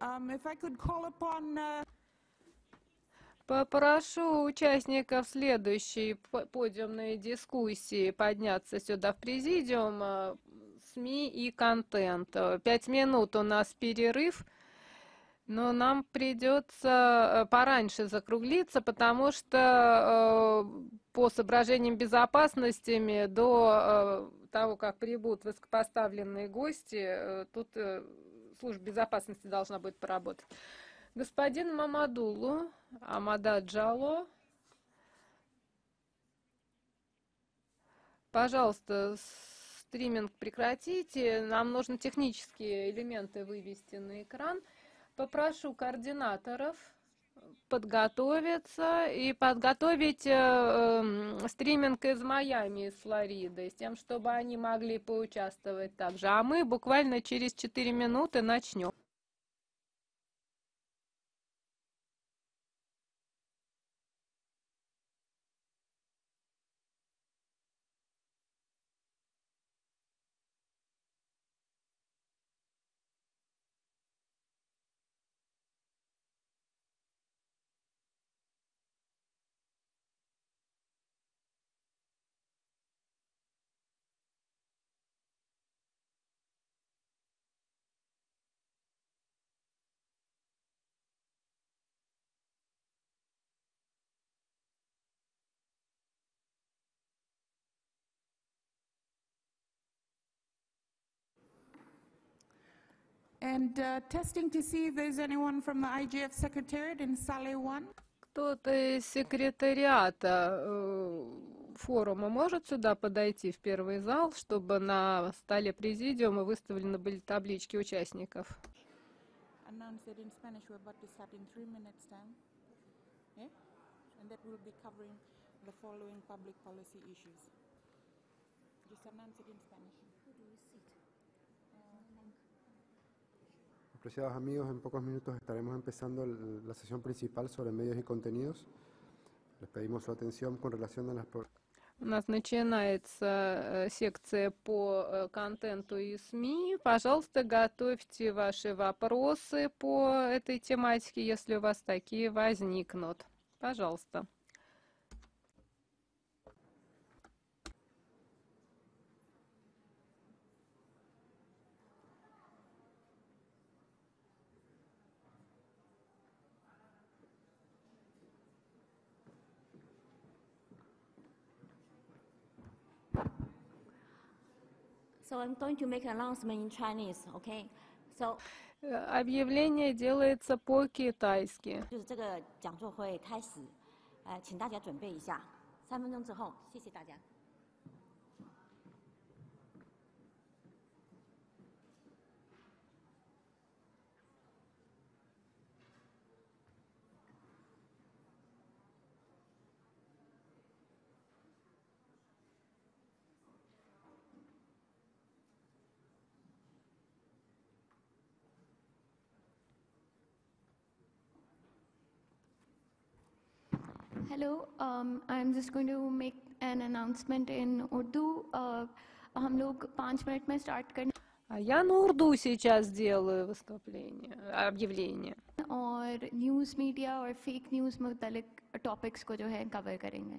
If I could call upon Попрошу участников следующей подиумной дискуссии подняться сюда в президиум, СМИ и контент. 5 минут у нас перерыв, но нам придется пораньше закруглиться, потому что по соображениям безопасности до того, как прибудут высокопоставленные гости, тут служба безопасности должна будет поработать. Господин Мамадулу, Амада Джало, пожалуйста, стриминг прекратите. Нам нужно технические элементы вывести на экран. Попрошу координаторов подготовиться и подготовить стриминг из Майами, из Флориды, с тем, чтобы они могли поучаствовать также. А мы буквально через 4 минуты начнем. and testing to see if there's anyone from the IGF Secretariat in Saleh 1. Кто-то из секретариата форума может сюда подойти в первый зал, чтобы на столе президиума выставлены были таблички участников? Announce it in Spanish. We're about to start in 3 minutes time. Yeah? And that will be covering the following public policy issues. Just announce it in Spanish. Apreciados amigos, en pocos minutos estaremos empezando la sesión principal sobre medios y contenidos. Les pedimos su atención con relación a las... У нас начинается секция по контенту и СМИ. Пожалуйста, готовьте ваши вопросы по этой тематике, если у вас такие возникнут. Пожалуйста. So I'm going to make an announcement in Chinese, okay? So Объявление делается по-китайски. 就是这个讲座会开始，请大家准备一下，3分钟之后，谢谢大家。 Hello, I'm just going to make an announcement in Urdu. हम लोग 5 मिनट में start करने Я на урду сейчас делаю वыступление, объявление. और news media और fake news मुतल्लिक topics को जो है कवर करेंगे.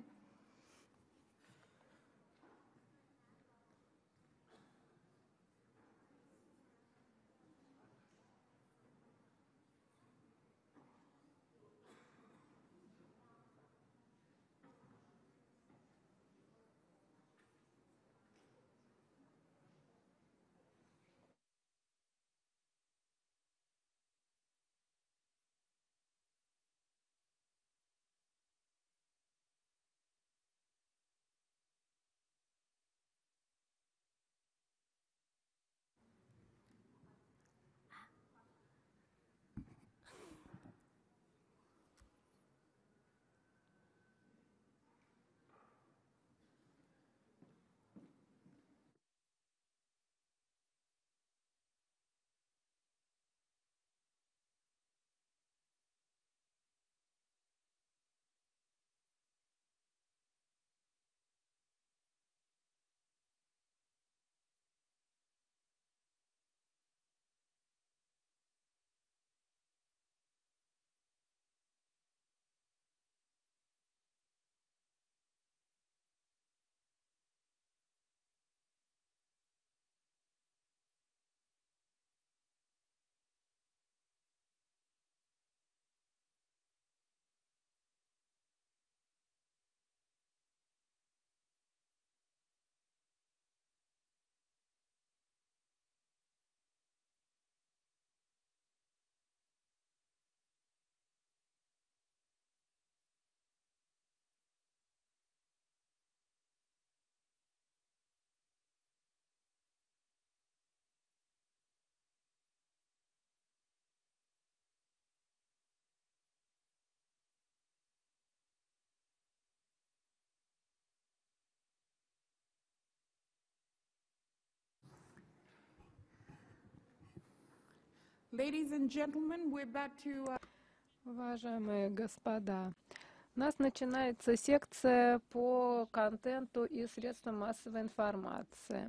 Ladies and gentlemen, we're about to... Уважаемые господа, у нас начинается секция по контенту и средствам массовой информации.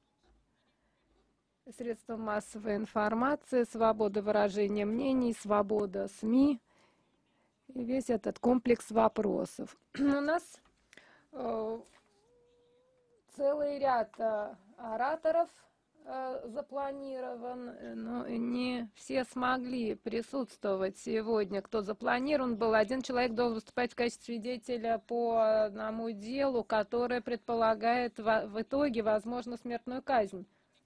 Средства массовой информации, свобода выражения мнений, свобода СМИ и весь этот комплекс вопросов. У нас целый ряд ораторов запланирован, но не все смогли присутствовать сегодня. Кто запланирован был, один человек должен выступать в качестве свидетеля по одному делу, которое предполагает в итоге, возможно, смертную казнь.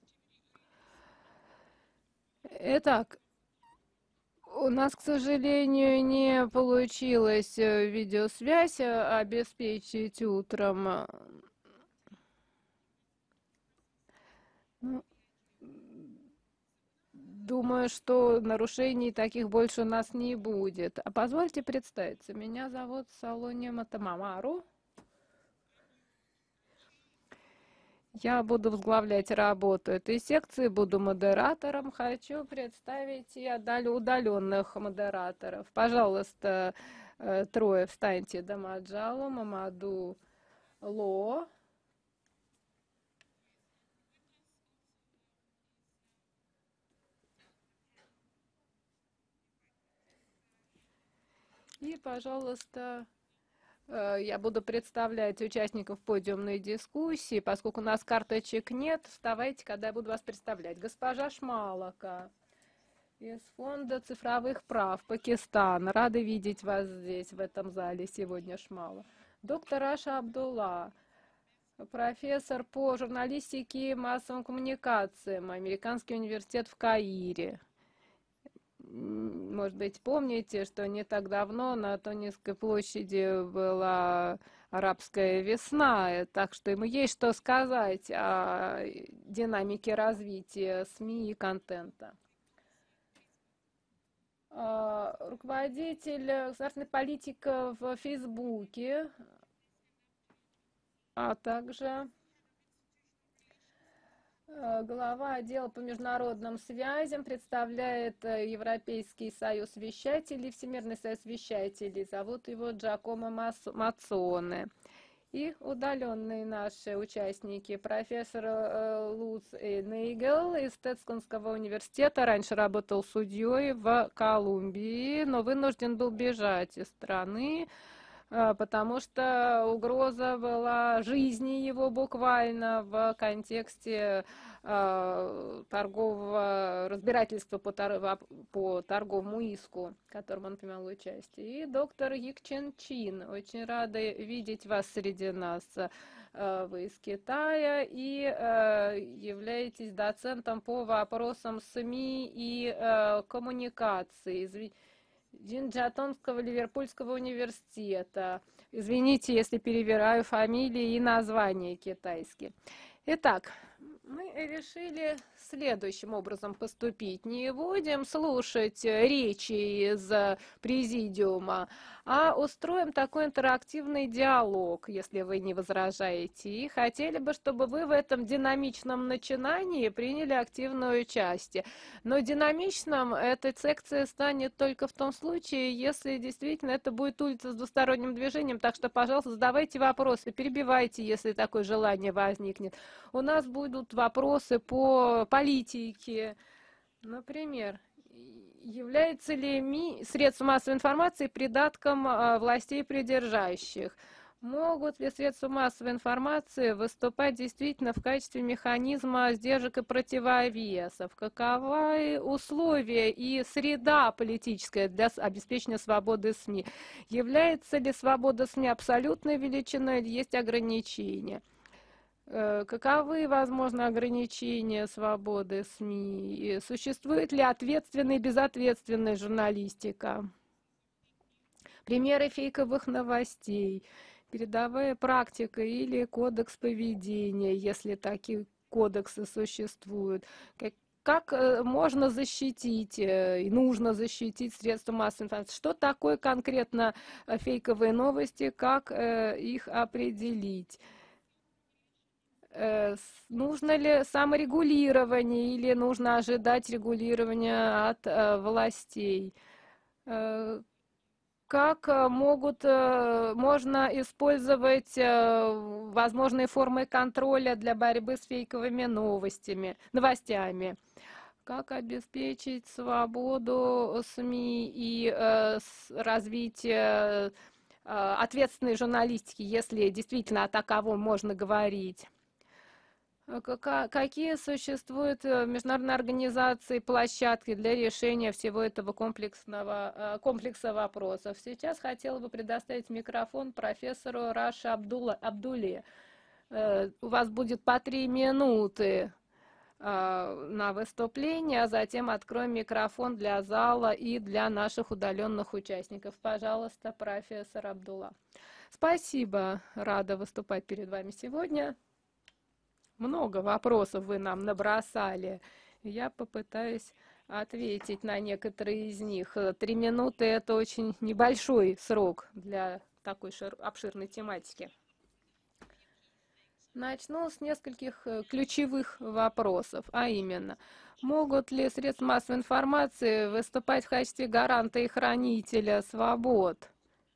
Итак, у нас, к сожалению, не получилось видеосвязь обеспечить утром. Думаю, что нарушений таких больше у нас не будет. А позвольте представиться. Меня зовут Салония Матамамару. Я буду возглавлять работу этой секции, буду модератором. Хочу представить и удаленных модераторов. Пожалуйста, трое встаньте. Дамаджалу, Мамаду Ло. И, пожалуйста, я буду представлять участников подиумной дискуссии. Поскольку у нас карточек нет, вставайте, когда я буду вас представлять. Госпожа Шмалака из Фонда цифровых прав Пакистана. Рады видеть вас здесь, в этом зале сегодня, Шмала. Доктор Аша Абдулла, профессор по журналистике и массовым коммуникациям, Американский университет в Каире. Может быть, помните, что не так давно на Тунисской площади была арабская весна, так что ему есть что сказать о динамике развития СМИ и контента. Руководитель государственной политики в Фейсбуке, а также глава отдела по международным связям, представляет Европейский союз вещателей, Всемирный союз вещателей. Зовут его Джакомо Мацоне. И удаленные наши участники. Профессор Луц Нейгел из Тетсконского университета. Раньше работал судьей в Колумбии, но вынужден был бежать из страны, потому что угроза была жизни его буквально в контексте торгового разбирательства по торговому иску, в котором он принимал участие. И доктор Йикчен Чин, очень рада видеть вас среди нас. Вы из Китая и являетесь доцентом по вопросам СМИ и коммуникации Джинджатонского Ливерпульского университета. Извините, если перевираю фамилии и названия китайские. Итак, мы решили следующим образом поступить. Не будем слушать речи из президиума, а устроим такой интерактивный диалог, если вы не возражаете. И хотели бы, чтобы вы в этом динамичном начинании приняли активное участие. Но динамичным эта секция станет только в том случае, если действительно это будет улица с двусторонним движением. Так что, пожалуйста, задавайте вопросы, перебивайте, если такое желание возникнет. У нас будут вопросы по политике. Например, является ли средства массовой информации придатком властей придержащих? Могут ли средства массовой информации выступать действительно в качестве механизма сдержек и противовесов? Каковы условия и среда политическая для обеспечения свободы СМИ? Является ли свобода СМИ абсолютной величиной или есть ограничения? Каковы, возможно, ограничения свободы СМИ? Существует ли ответственная и безответственная журналистика? Примеры фейковых новостей, передовая практика или кодекс поведения, если такие кодексы существуют. Как можно защитить и нужно защитить средства массовой информации? Что такое конкретно фейковые новости, как их определить? нужно ли саморегулирование или нужно ожидать регулирования от властей? Как можно использовать возможные формы контроля для борьбы с фейковыми новостями? Как обеспечить свободу СМИ и развитие ответственной журналистики, если действительно о таковом можно говорить? Какие существуют международные организации, площадки для решения всего этого комплекса вопросов? Сейчас хотела бы предоставить микрофон профессору Раше Абдулле. У вас будет по 3 минуты на выступление, а затем откроем микрофон для зала и для наших удаленных участников. Пожалуйста, профессор Абдулла. Спасибо, рада выступать перед вами сегодня. Много вопросов вы нам набросали. Я попытаюсь ответить на некоторые из них. 3 минуты – это очень небольшой срок для такой обширной тематики. Начну с нескольких ключевых вопросов, а именно, могут ли средства массовой информации выступать в качестве гаранта и хранителя свобод?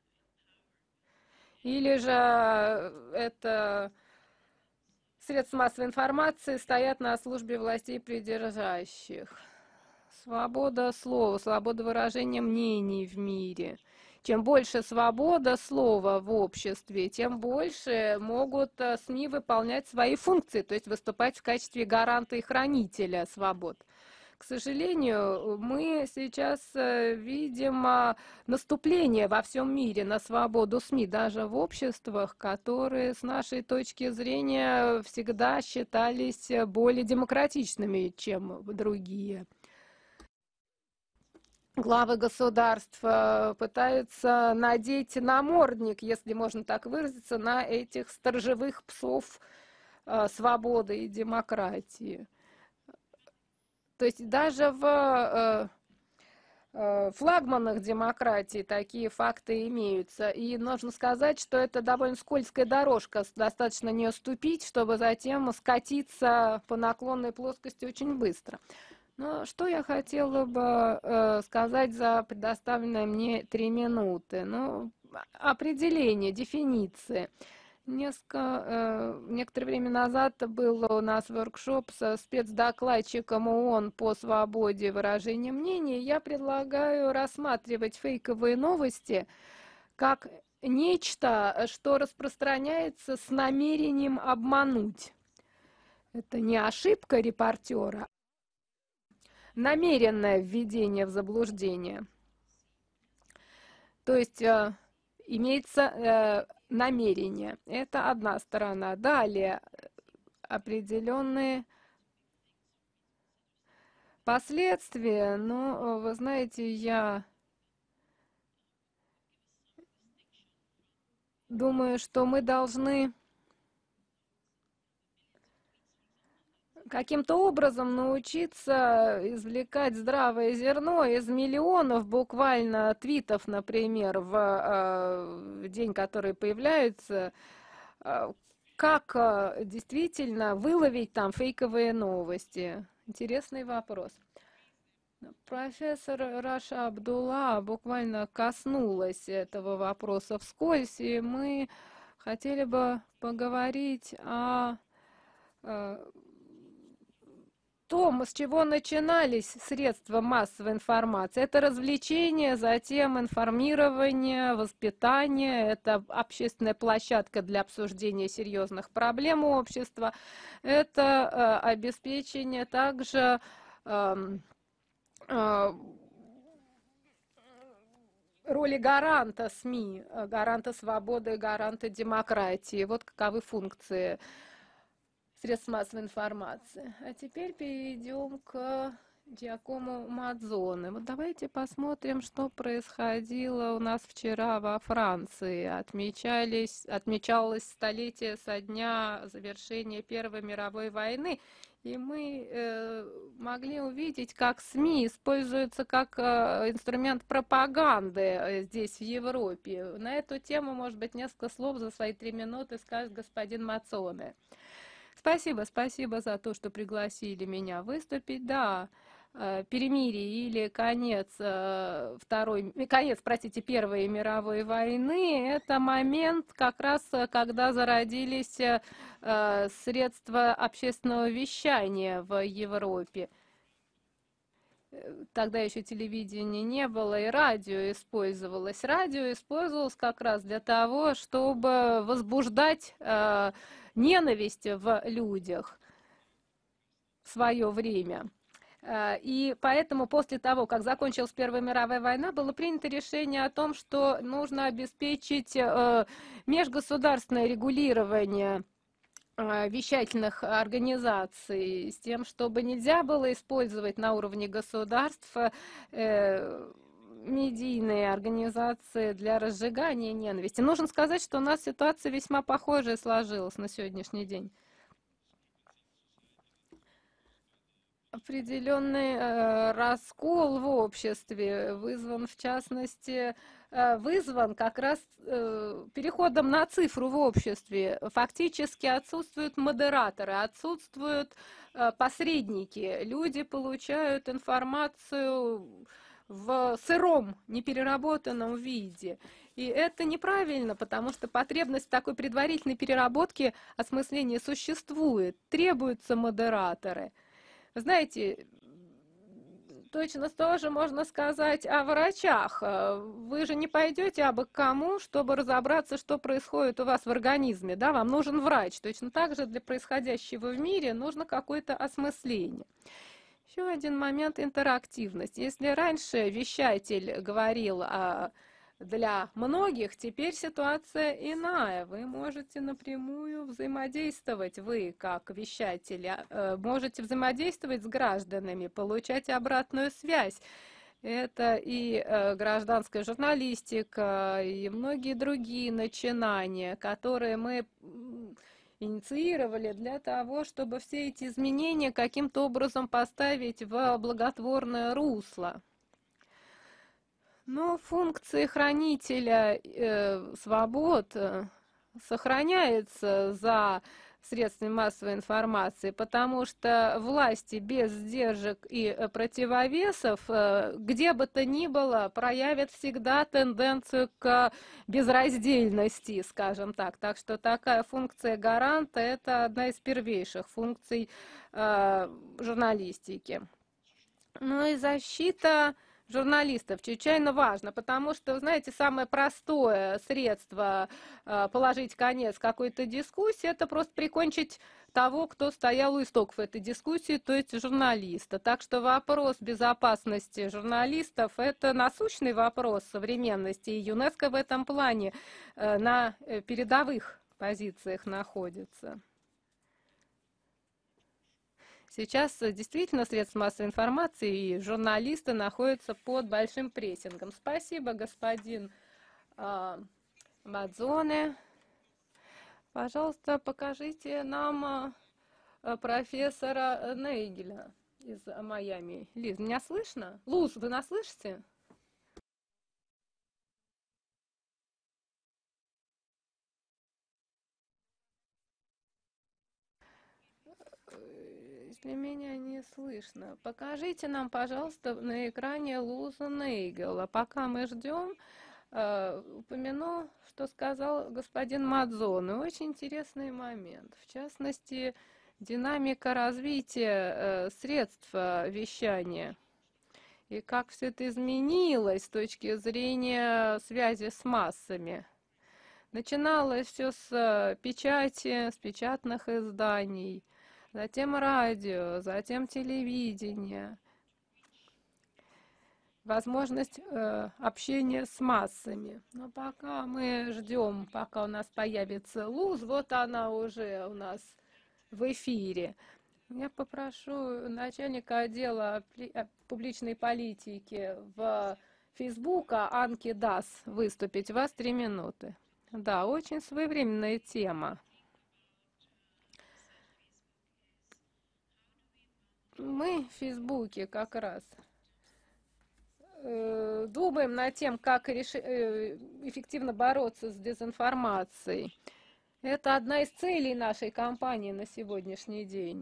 Или же это средства массовой информации стоят на службе властей придержащих? Свобода слова, свобода выражения мнений в мире. Чем больше свобода слова в обществе, тем больше могут СМИ выполнять свои функции, то есть выступать в качестве гаранта и хранителя свобод. К сожалению, мы сейчас видим наступление во всем мире на свободу СМИ, даже в обществах, которые с нашей точки зрения всегда считались более демократичными, чем другие. Главы государств пытаются надеть намордник, если можно так выразиться, на этих сторожевых псов свободы и демократии. То есть даже в флагманах демократии такие факты имеются. И нужно сказать, что это довольно скользкая дорожка, достаточно на нее ступить, чтобы затем скатиться по наклонной плоскости очень быстро. Но что я хотела бы сказать за предоставленные мне 3 минуты? Ну, определение, дефиниции. Некоторое время назад был у нас воркшоп со спецдокладчиком ООН по свободе выражения мнений. Я предлагаю рассматривать фейковые новости как нечто, что распространяется с намерением обмануть. Это не ошибка репортера, намеренное введение в заблуждение. То есть имеется намерение. Это одна сторона. Далее определенные последствия. Ну, вы знаете, я думаю, что мы должны каким-то образом научиться извлекать здравое зерно из миллионов буквально твитов, например, в день, которые появляются, как действительно выловить там фейковые новости. Интересный вопрос. Профессор Раша Абдулла буквально коснулась этого вопроса вскользь, и мы хотели бы поговорить о том, с чего начинались средства массовой информации. Это развлечение, затем информирование, воспитание, это общественная площадка для обсуждения серьезных проблем общества, это обеспечение также роли гаранта СМИ, гаранта свободы, гаранта демократии. Вот каковы функции средств массовой информации. А теперь перейдем к Джакомо Мадзоне. Вот давайте посмотрим, что происходило у нас вчера во Франции. Отмечалось столетие со дня завершения Первой мировой войны. И мы могли увидеть, как СМИ используются как инструмент пропаганды здесь, в Европе. На эту тему, может быть, несколько слов за свои 3 минуты скажет господин Мацоне. Спасибо за то, что пригласили меня выступить. Да, перемирие или конец Первой мировой войны, это момент как раз, когда зародились средства общественного вещания в Европе. Тогда еще телевидения не было, и радио использовалось. Радио использовалось как раз для того, чтобы возбуждать ненависть в людях в свое время. И поэтому после того, как закончилась Первая мировая война, было принято решение о том, что нужно обеспечить межгосударственное регулирование вещательных организаций с тем, чтобы нельзя было использовать на уровне государств медийные организации для разжигания ненависти. Нужно сказать, что у нас ситуация весьма похожая сложилась на сегодняшний день. Определенный раскол в обществе вызван, в частности, как раз переходом на цифру в обществе. Фактически отсутствуют модераторы, отсутствуют посредники. Люди получают информацию в сыром, непереработанном виде. И это неправильно, потому что потребность в такой предварительной переработке осмысления существует. Требуются модераторы. Знаете, точно тоже можно сказать о врачах. Вы же не пойдете абы к кому, чтобы разобраться, что происходит у вас в организме. Да? Вам нужен врач. Точно так же для происходящего в мире нужно какое-то осмысление. Еще один момент — интерактивность. Если раньше вещатель говорил для многих, теперь ситуация иная. Вы можете напрямую взаимодействовать, вы как вещатель, можете взаимодействовать с гражданами, получать обратную связь. Это и гражданская журналистика, и многие другие начинания, которые мы инициировали для того, чтобы все эти изменения каким-то образом поставить в благотворное русло. Но функция хранителя свобод сохраняется за средствами массовой информации, потому что власти без сдержек и противовесов, где бы то ни было, проявят всегда тенденцию к безраздельности, скажем так. Так что такая функция гаранта — это одна из первейших функций журналистики. Ну и защита журналистов чрезвычайно важно, потому что, знаете, самое простое средство положить конец какой-то дискуссии — это просто прикончить того, кто стоял у истоков этой дискуссии, то есть журналиста. Так что вопрос безопасности журналистов — это насущный вопрос современности, и ЮНЕСКО в этом плане на передовых позициях находится. Сейчас действительно средства массовой информации и журналисты находятся под большим прессингом. Спасибо, господин Мадзоне. Пожалуйста, покажите нам профессора Нейгеля из Майами. Лиз, меня слышно? Луз, вы нас слышите? Если меня не слышно, покажите нам, пожалуйста, на экране Луза Нейгела. Пока мы ждем, упомяну, что сказал господин Мадзоне. Очень интересный момент. В частности, динамика развития средств вещания. И как все это изменилось с точки зрения связи с массами. Начиналось все с печати, с печатных изданий. Затем радио, затем телевидение, возможность общения с массами. Но пока мы ждем, пока у нас появится Луз, вот она уже у нас в эфире. Я попрошу начальника отдела публичной политики в Фейсбука Анки Дас выступить. У вас 3 минуты. Да, очень своевременная тема. Мы в Фейсбуке как раз думаем над тем, как эффективно бороться с дезинформацией. Это одна из целей нашей кампании на сегодняшний день.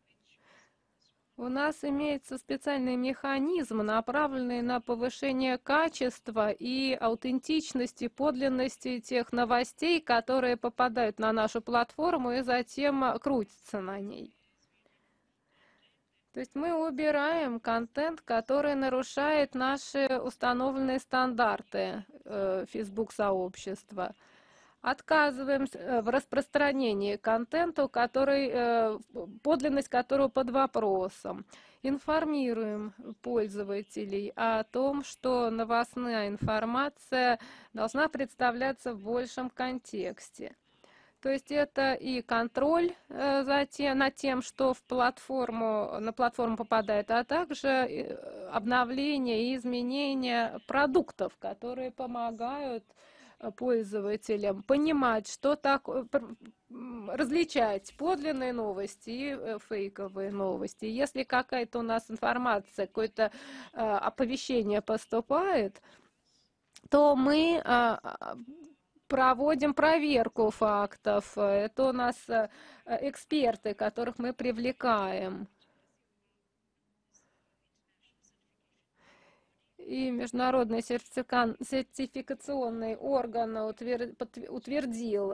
У нас имеется специальный механизм, направленный на повышение качества и аутентичности, подлинности тех новостей, которые попадают на нашу платформу и затем крутятся на ней. То есть мы убираем контент, который нарушает наши установленные стандарты Facebook-сообщества. Отказываемся в распространении контенту, подлинность которого под вопросом. Информируем пользователей о том, что новостная информация должна представляться в большем контексте. То есть это и контроль над тем, что на платформу попадает, а также обновление и изменение продуктов, которые помогают пользователям понимать, что такое, различать подлинные новости и фейковые новости. Если какая-то у нас информация, какое-то оповещение поступает, то мы проводим проверку фактов. Это у нас эксперты, которых мы привлекаем. И международный сертификационный орган утвердил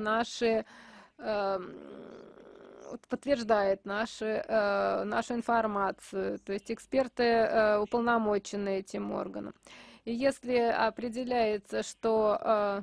подтверждает нашу информацию. То есть эксперты уполномочены этим органом. И если определяется, что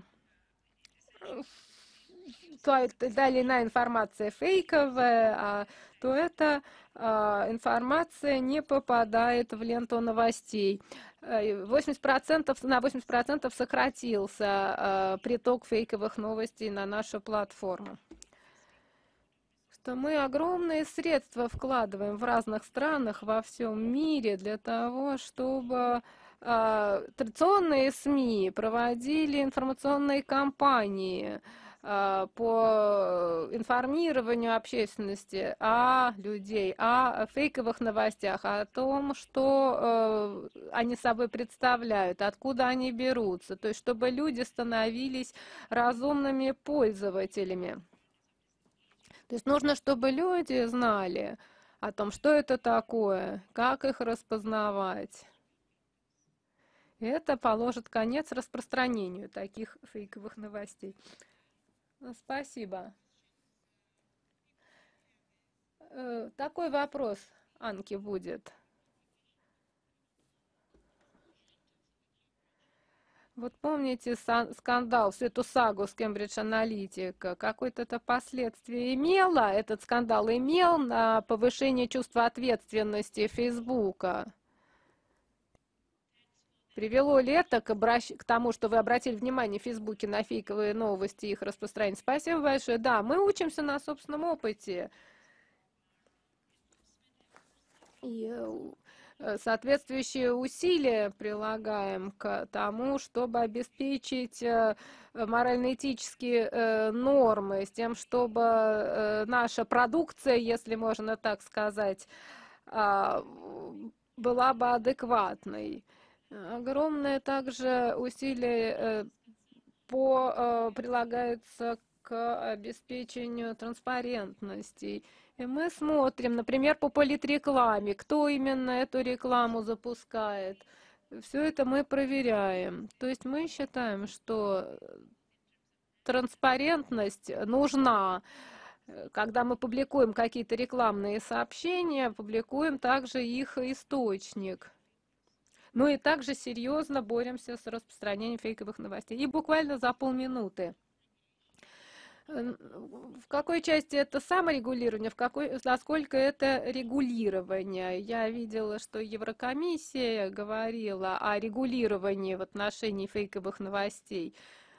та или иная информация фейковая, то эта информация не попадает в ленту новостей. 80%, на 80% сократился приток фейковых новостей на нашу платформу. Что мы огромные средства вкладываем в разных странах во всем мире для того, чтобы традиционные СМИ проводили информационные кампании по информированию общественности людей о фейковых новостях, о том, что они собой представляют, откуда они берутся, то есть чтобы люди становились разумными пользователями. То есть нужно, чтобы люди знали о том, что это такое, как их распознавать. И это положит конец распространению таких фейковых новостей. Спасибо. Такой вопрос Анке будет. Вот помните скандал, всю эту сагу с Cambridge Analytica? Какое-то это последствие имело, этот скандал имел на повышение чувства ответственности Фейсбука? Привело ли это к тому, что вы обратили внимание в Фейсбуке на фейковые новости и их распространение? Спасибо большое. Да, мы учимся на собственном опыте. И соответствующие усилия прилагаем к тому, чтобы обеспечить морально-этические нормы, с тем, чтобы наша продукция, если можно так сказать, была бы адекватной. Огромное также усилие прилагается к обеспечению транспарентности. И мы смотрим, например, по политрекламе, кто именно эту рекламу запускает. Все это мы проверяем. То есть мы считаем, что транспарентность нужна. Когда мы публикуем какие-то рекламные сообщения, публикуем также их источник. Ну и также серьезно боремся с распространением фейковых новостей. И буквально за полминуты. В какой части это саморегулирование, насколько это регулирование? Я видела, что Еврокомиссия говорила о регулировании в отношении фейковых новостей.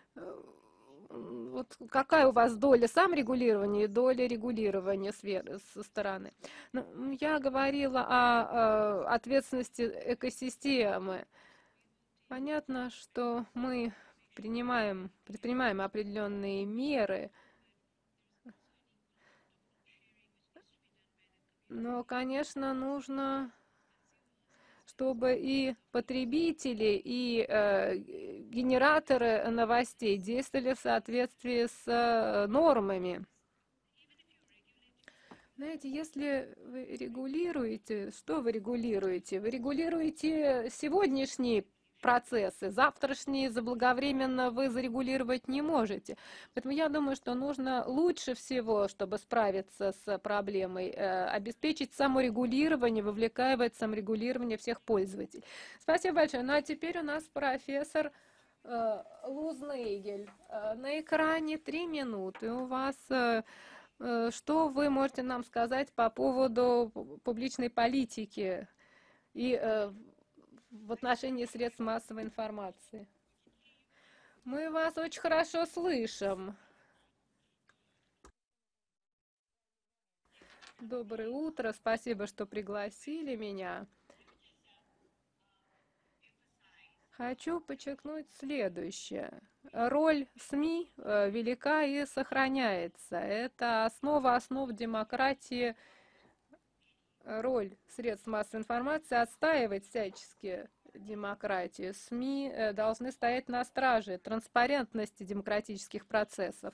Вот какая у вас доля саморегулирования и доля регулирования со стороны? Ну, я говорила о ответственности экосистемы. Понятно, что мы предпринимаем определенные меры, но, конечно, нужно, чтобы и потребители, и генераторы новостей действовали в соответствии с нормами. Знаете, если вы регулируете, что вы регулируете? Вы регулируете сегодняшние процессы, завтрашние заблаговременно вы зарегулировать не можете. Поэтому я думаю, что нужно лучше всего, чтобы справиться с проблемой, обеспечить саморегулирование, вовлекая в это саморегулирование всех пользователей. Спасибо большое. Ну а теперь у нас профессор Луз Нейгель. На экране 3 минуты у вас. Что вы можете нам сказать по поводу публичной политики и в отношении средств массовой информации? Мы вас очень хорошо слышим. Доброе утро, спасибо, что пригласили меня. Хочу подчеркнуть следующее. Роль СМИ велика и сохраняется. Это основа основ демократии. Роль средств массовой информации отстаивать всячески демократию. СМИ должны стоять на страже транспарентности демократических процессов.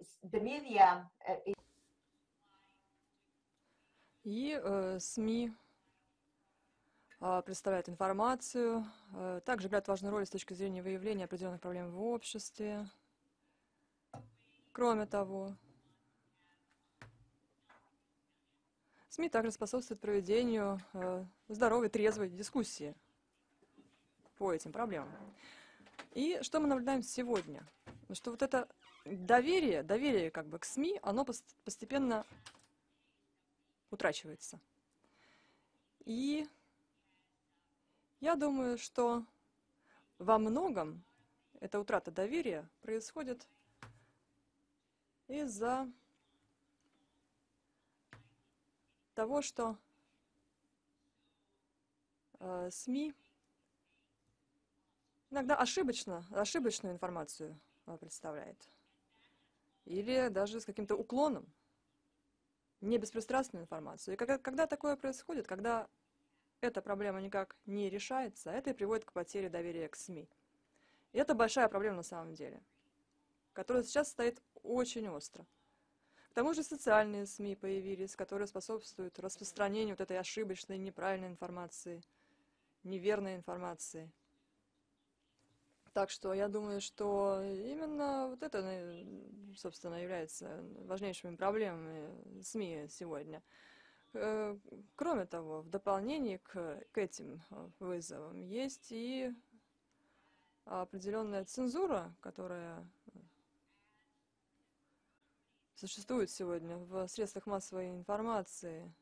И СМИ представляют информацию, также играют важную роль с точки зрения выявления определенных проблем в обществе. Кроме того, СМИ также способствуют проведению здоровой, трезвой дискуссии по этим проблемам. И что мы наблюдаем сегодня? Что вот это доверие как бы к СМИ, оно постепенно утрачивается. И я думаю, что во многом эта утрата доверия происходит из-за того, что СМИ иногда ошибочную информацию представляет. Или даже с каким-то уклоном, не беспристрастную информацию. И когда такое происходит, когда эта проблема никак не решается, это и приводит к потере доверия к СМИ. И это большая проблема на самом деле, которая сейчас стоит очень остро. К тому же социальные СМИ появились, которые способствуют распространению вот этой ошибочной, неправильной информации, неверной информации. Так что я думаю, что именно вот это, собственно, является важнейшими проблемами СМИ сегодня. Кроме того, в дополнение к этим вызовам есть и определенная цензура, которая существует сегодня в средствах массовой информации.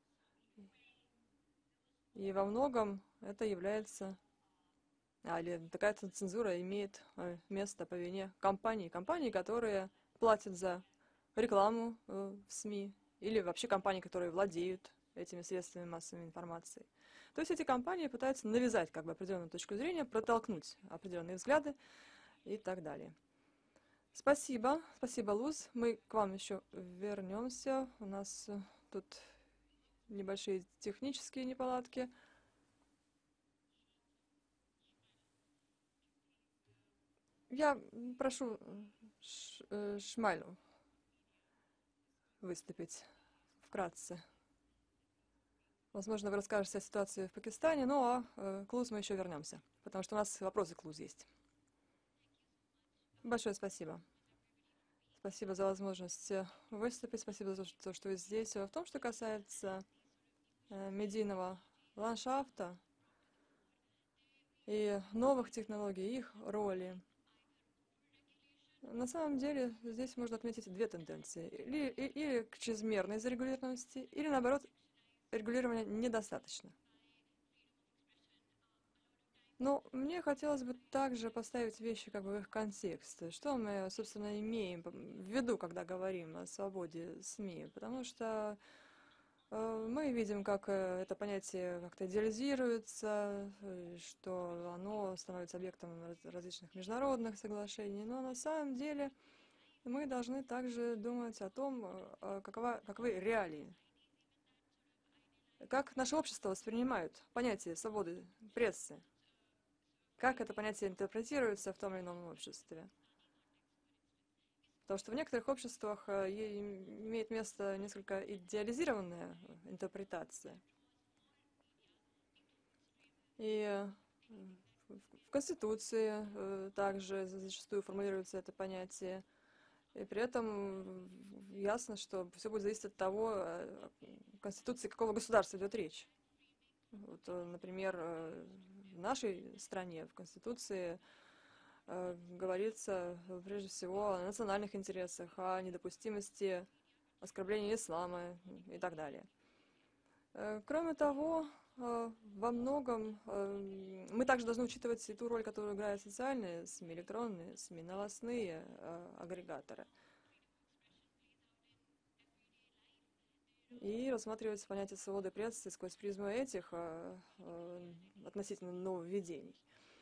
И во многом это является, или такая цензура имеет место по вине компаний, которые платят за рекламу в СМИ, или вообще компании, которые владеют этими средствами массовой информации. То есть эти компании пытаются навязать как бы определенную точку зрения, протолкнуть определенные взгляды и так далее. Спасибо, Луз. Мы к вам еще вернемся. У нас тут небольшие технические неполадки. Я прошу Шмайлю выступить вкратце. Возможно, вы расскажете о ситуации в Пакистане, ну а к Луз мы еще вернемся, потому что у нас вопросы к Луз есть. Большое спасибо. Спасибо за возможность выступить, спасибо за то, что вы здесь. В том, что касается медийного ландшафта и новых технологий, их роли, на самом деле здесь можно отметить две тенденции. Или к чрезмерной зарегулированности, или наоборот, регулирования недостаточно. Но мне хотелось бы также поставить вещи как бы в их контекст. Что мы, собственно, имеем в виду, когда говорим о свободе СМИ? Потому что мы видим, как это понятие как-то идеализируется, что оно становится объектом различных международных соглашений. Но на самом деле мы должны также думать о том, каковы реалии как наше общество воспринимает понятие свободы прессы, как это понятие интерпретируется в том или ином обществе. Потому что в некоторых обществах имеет место несколько идеализированная интерпретация. И в Конституции также зачастую формулируется это понятие. И при этом ясно, что все будет зависеть от того, в Конституции какого государства идет речь. Вот, например, в нашей стране, в Конституции говорится прежде всего о национальных интересах, о недопустимости оскорбления ислама и так далее. Кроме того, во многом мы также должны учитывать и ту роль, которую играют социальные СМИ, электронные СМИ, новостные агрегаторы. И рассматривать понятие свободы прессы сквозь призму этих относительно нововведений.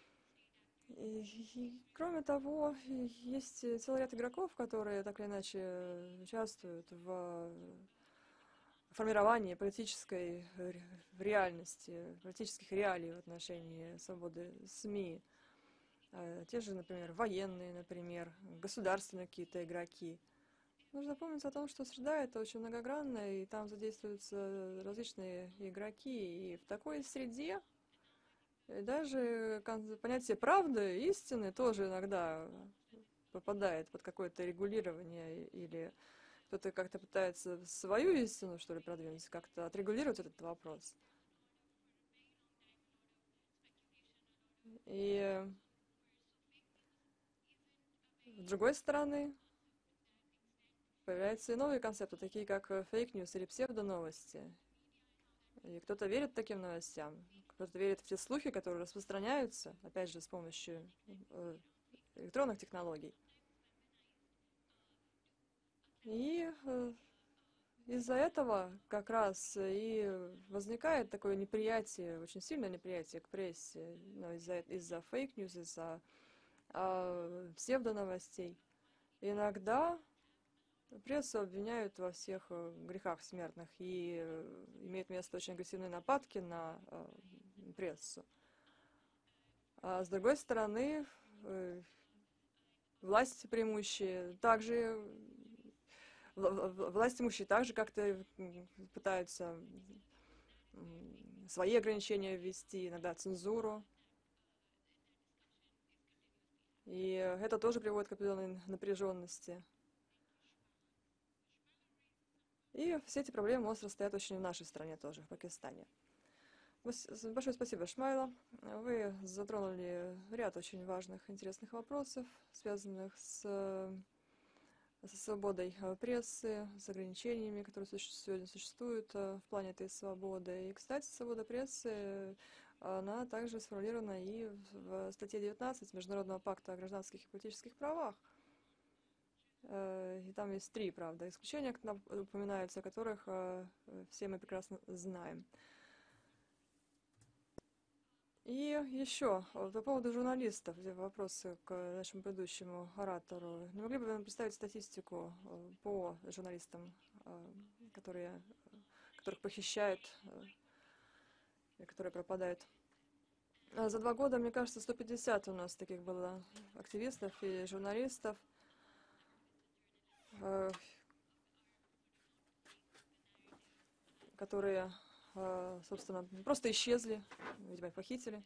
И, кроме того, есть целый ряд игроков, которые так или иначе участвуют в формировании политической реальности, политических реалий в отношении свободы СМИ. Те же, например, военные, например, государственные какие-то игроки. Нужно помнить о том, что среда это очень многогранная, и там задействуются различные игроки. И в такой среде даже понятие правды, истины тоже иногда попадает под какое-то регулирование, или кто-то как-то пытается свою истину, что ли, продвинуть, как-то отрегулировать этот вопрос. И с другой стороны, появляются и новые концепты, такие как фейк-ньюс или псевдоновости. И кто-то верит таким новостям, кто-то верит в те слухи, которые распространяются, опять же, с помощью электронных технологий. И из-за этого как раз и возникает такое неприятие, очень сильное неприятие к прессе, из-за фейк-ньюс, из-за псевдоновостей. Иногда прессу обвиняют во всех грехах смертных, и имеют место очень агрессивные нападки на прессу. А с другой стороны, власть имущие также как-то пытаются свои ограничения ввести, иногда цензуру. И это тоже приводит к определенной напряженности. И все эти проблемы остро стоят очень в нашей стране тоже, в Пакистане. Большое спасибо, Шмайла. Вы затронули ряд очень важных, интересных вопросов, связанных со свободой прессы, с ограничениями, которые сегодня существуют в плане этой свободы. И, кстати, свобода прессы, она также сформулирована и в статье 19 Международного пакта о гражданских и политических правах. И там есть 3, правда, исключения упоминаются, о которых все мы прекрасно знаем. И еще по поводу журналистов, вопросы к нашему предыдущему оратору. Не могли бы вы нам представить статистику по журналистам, которых похищают и которые пропадают? За 2 года, мне кажется, 150 у нас таких было активистов и журналистов, которые, собственно, просто исчезли, видимо, их похитили.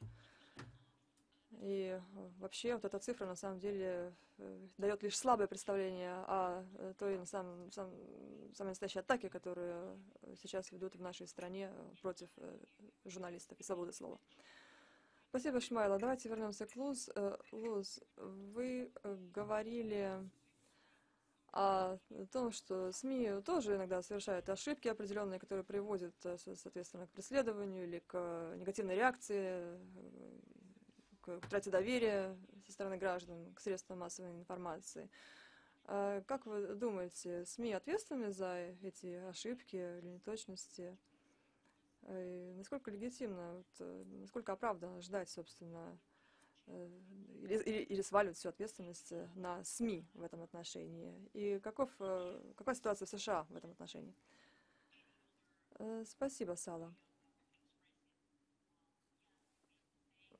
И вообще вот эта цифра, на самом деле, дает лишь слабое представление о той самой настоящей атаке, которую сейчас ведут в нашей стране против журналистов и свободы слова. Спасибо, Шмайла. Давайте вернемся к Луз. Луз, вы говорили о том, что СМИ тоже иногда совершают ошибки определенные, которые приводят, соответственно, к преследованию или к негативной реакции, к утрате доверия со стороны граждан к средствам массовой информации. Как вы думаете, СМИ ответственны за эти ошибки или неточности? И насколько легитимно, насколько оправданно ждать, собственно, или сваливать всю ответственность на СМИ в этом отношении? И какая ситуация в США в этом отношении? Спасибо, Сала.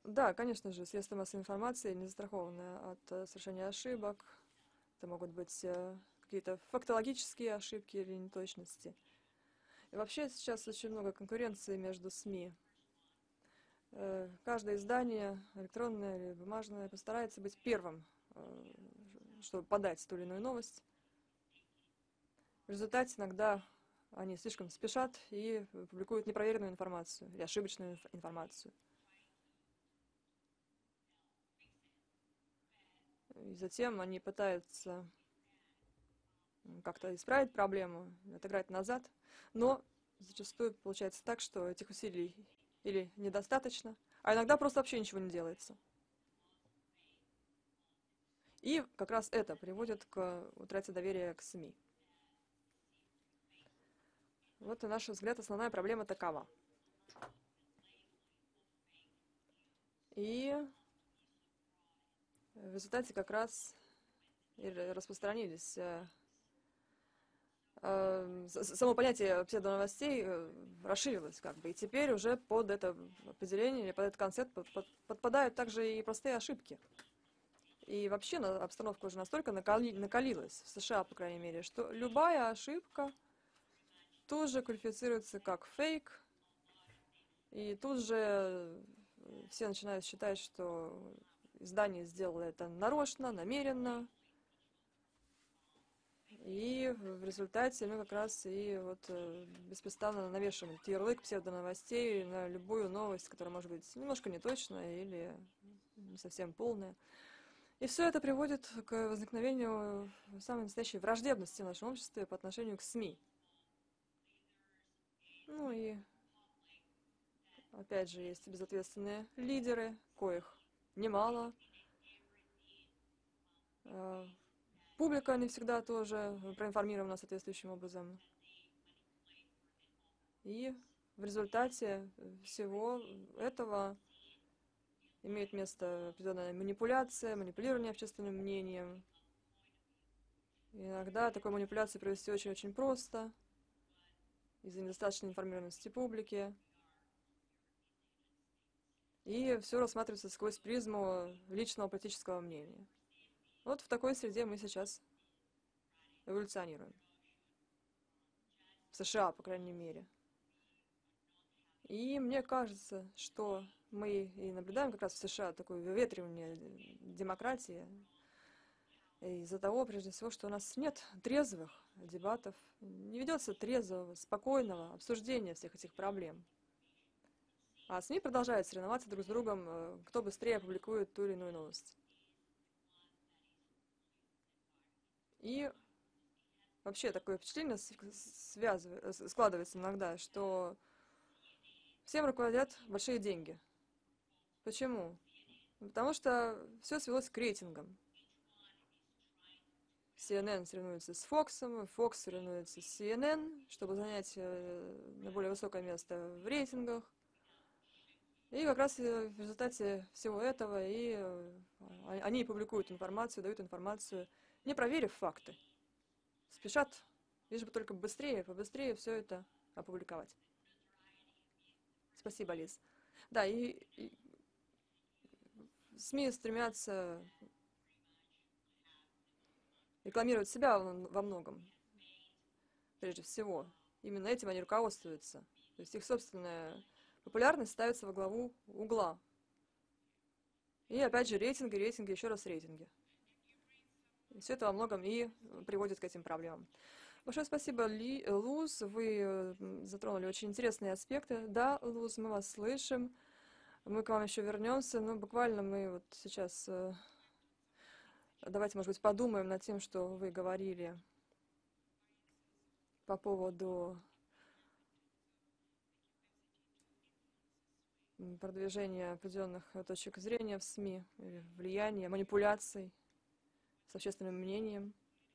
Да, конечно же, средства массовой информации не застрахованы от совершения ошибок. Это могут быть какие-то фактологические ошибки или неточности. И вообще сейчас очень много конкуренции между СМИ. Каждое издание, электронное или бумажное, постарается быть первым, чтобы подать ту или иную новость. В результате иногда они слишком спешат и публикуют непроверенную информацию или ошибочную информацию. И затем они пытаются как-то исправить проблему, отыграть назад, но зачастую получается так, что этих усилий или недостаточно, а иногда просто вообще ничего не делается. И как раз это приводит к утрате доверия к СМИ. Вот, на наш взгляд, основная проблема такова. И в результате как раз и распространились само понятие псевдоновостей расширилось как бы, и теперь уже под это определение или под этот концепт подпадают также и простые ошибки. И вообще обстановка уже настолько накалилась, в США, по крайней мере, что любая ошибка тоже квалифицируется как фейк, и тут же все начинают считать, что издание сделало это нарочно, намеренно. И в результате мы как раз и вот беспрестанно навешиваем этот ярлык псевдоновостей на любую новость, которая может быть немножко неточная или не совсем полная. И все это приводит к возникновению самой настоящей враждебности в нашем обществе по отношению к СМИ. Ну и опять же есть безответственные лидеры, коих немало. Публика не всегда тоже проинформирована соответствующим образом. И в результате всего этого имеет место определенная манипуляция, манипулирование общественным мнением. И иногда такой манипуляции провести очень-очень просто из-за недостаточной информированности публики. И все рассматривается сквозь призму личного политического мнения. Вот в такой среде мы сейчас эволюционируем. В США, по крайней мере. И мне кажется, что мы и наблюдаем как раз в США такое выветривание демократии из-за того, прежде всего, что у нас нет трезвых дебатов, не ведется трезвого, спокойного обсуждения всех этих проблем. А СМИ продолжают соревноваться друг с другом, кто быстрее опубликует ту или иную новость. И вообще такое впечатление складывается иногда, что всем руководят большие деньги. Почему? Потому что все свелось к рейтингам. CNN соревнуется с Fox, Fox соревнуется с CNN, чтобы занять на более высокое место в рейтингах. И как раз в результате всего этого они публикуют информацию, дают информацию, не проверив факты. Спешат, лишь бы только побыстрее все это опубликовать. Спасибо, Лиз. Да, и СМИ стремятся рекламировать себя во многом, прежде всего. Именно этим они руководствуются. То есть их собственная популярность ставится во главу угла. И опять же рейтинги, еще раз рейтинги. И все это во многом и приводит к этим проблемам. Большое спасибо, Луз. Вы затронули очень интересные аспекты. Да, Луз, мы вас слышим. Мы к вам еще вернемся. Но буквально мы вот сейчас... Давайте, может быть, подумаем над тем, что вы говорили по поводу продвижения определенных точек зрения в СМИ, влияния, манипуляций с общественным мнением.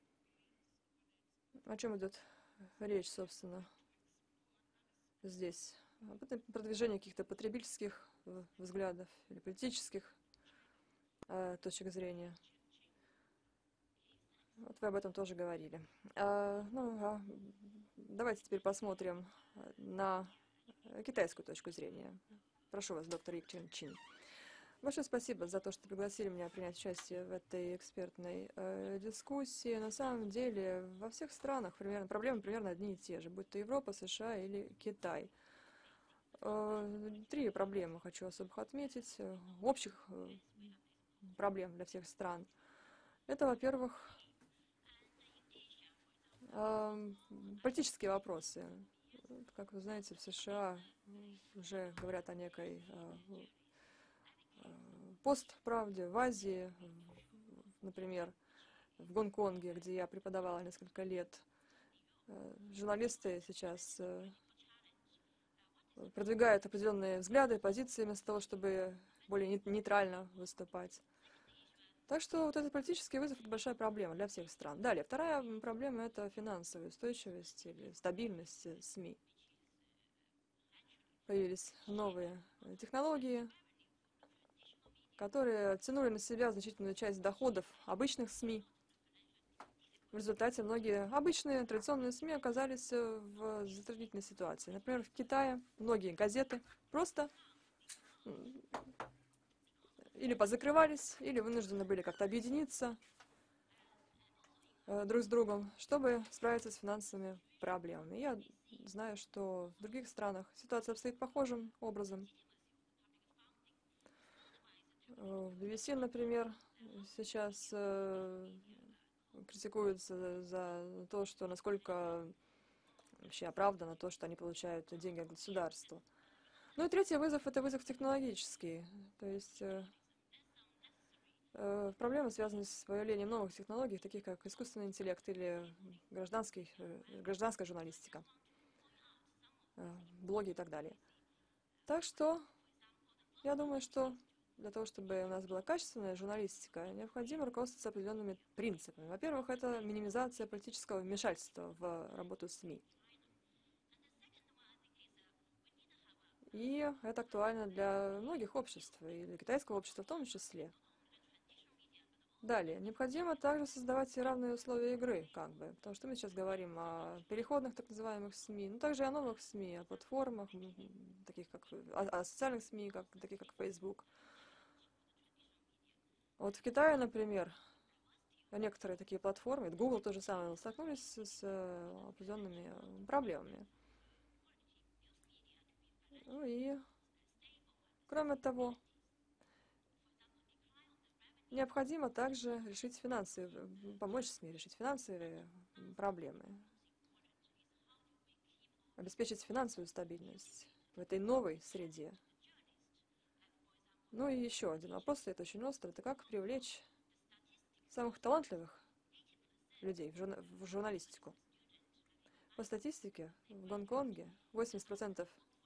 О чем идет речь, собственно, здесь? Продвижение каких-то потребительских взглядов или политических точек зрения. Вот вы об этом тоже говорили. Давайте теперь посмотрим на китайскую точку зрения. Прошу вас, доктор Ик Чин Чин. Большое спасибо за то, что пригласили меня принять участие в этой экспертной дискуссии. На самом деле, во всех странах проблемы примерно одни и те же, будь то Европа, США или Китай. 3 проблемы хочу особых отметить, общих проблем для всех стран. Это, во-первых, политические вопросы. Как вы знаете, в США уже говорят о некой постправде. В Азии, например, в Гонконге, где я преподавала несколько лет, журналисты сейчас продвигают определенные взгляды, позиции вместо того, чтобы более нейтрально выступать. Так что вот этот политический вызов — это большая проблема для всех стран. Далее, вторая проблема — это финансовая устойчивость или стабильность СМИ. Появились новые технологии, которые тянули на себя значительную часть доходов обычных СМИ. В результате многие обычные традиционные СМИ оказались в затруднительной ситуации. Например, в Китае многие газеты просто или позакрывались, или вынуждены были как-то объединиться друг с другом, чтобы справиться с финансовыми проблемами. Я знаю, что в других странах ситуация обстоит похожим образом. В BBC, например, сейчас критикуются за то, что насколько вообще оправдано то, что они получают деньги от государства. Ну и третий вызов — это вызов технологический. То есть проблемы связаны с появлением новых технологий, таких как искусственный интеллект или гражданская журналистика, блоги и так далее. Так что я думаю, что для того, чтобы у нас была качественная журналистика, необходимо руководствоваться определенными принципами. Во-первых, это минимизация политического вмешательства в работу СМИ. И это актуально для многих обществ, и для китайского общества в том числе. Далее, необходимо также создавать равные условия игры, потому что мы сейчас говорим о переходных так называемых СМИ, но также и о новых СМИ, о платформах, таких как, о социальных СМИ, таких как Facebook. Вот в Китае, например, некоторые такие платформы, Google то же самое, столкнулись с определенными проблемами. Ну и, кроме того, необходимо также помочь СМИ решить финансовые проблемы, обеспечить финансовую стабильность в этой новой среде. Ну и еще один вопрос стоит очень острый. Это как привлечь самых талантливых людей в журналистику. По статистике, в Гонконге 80%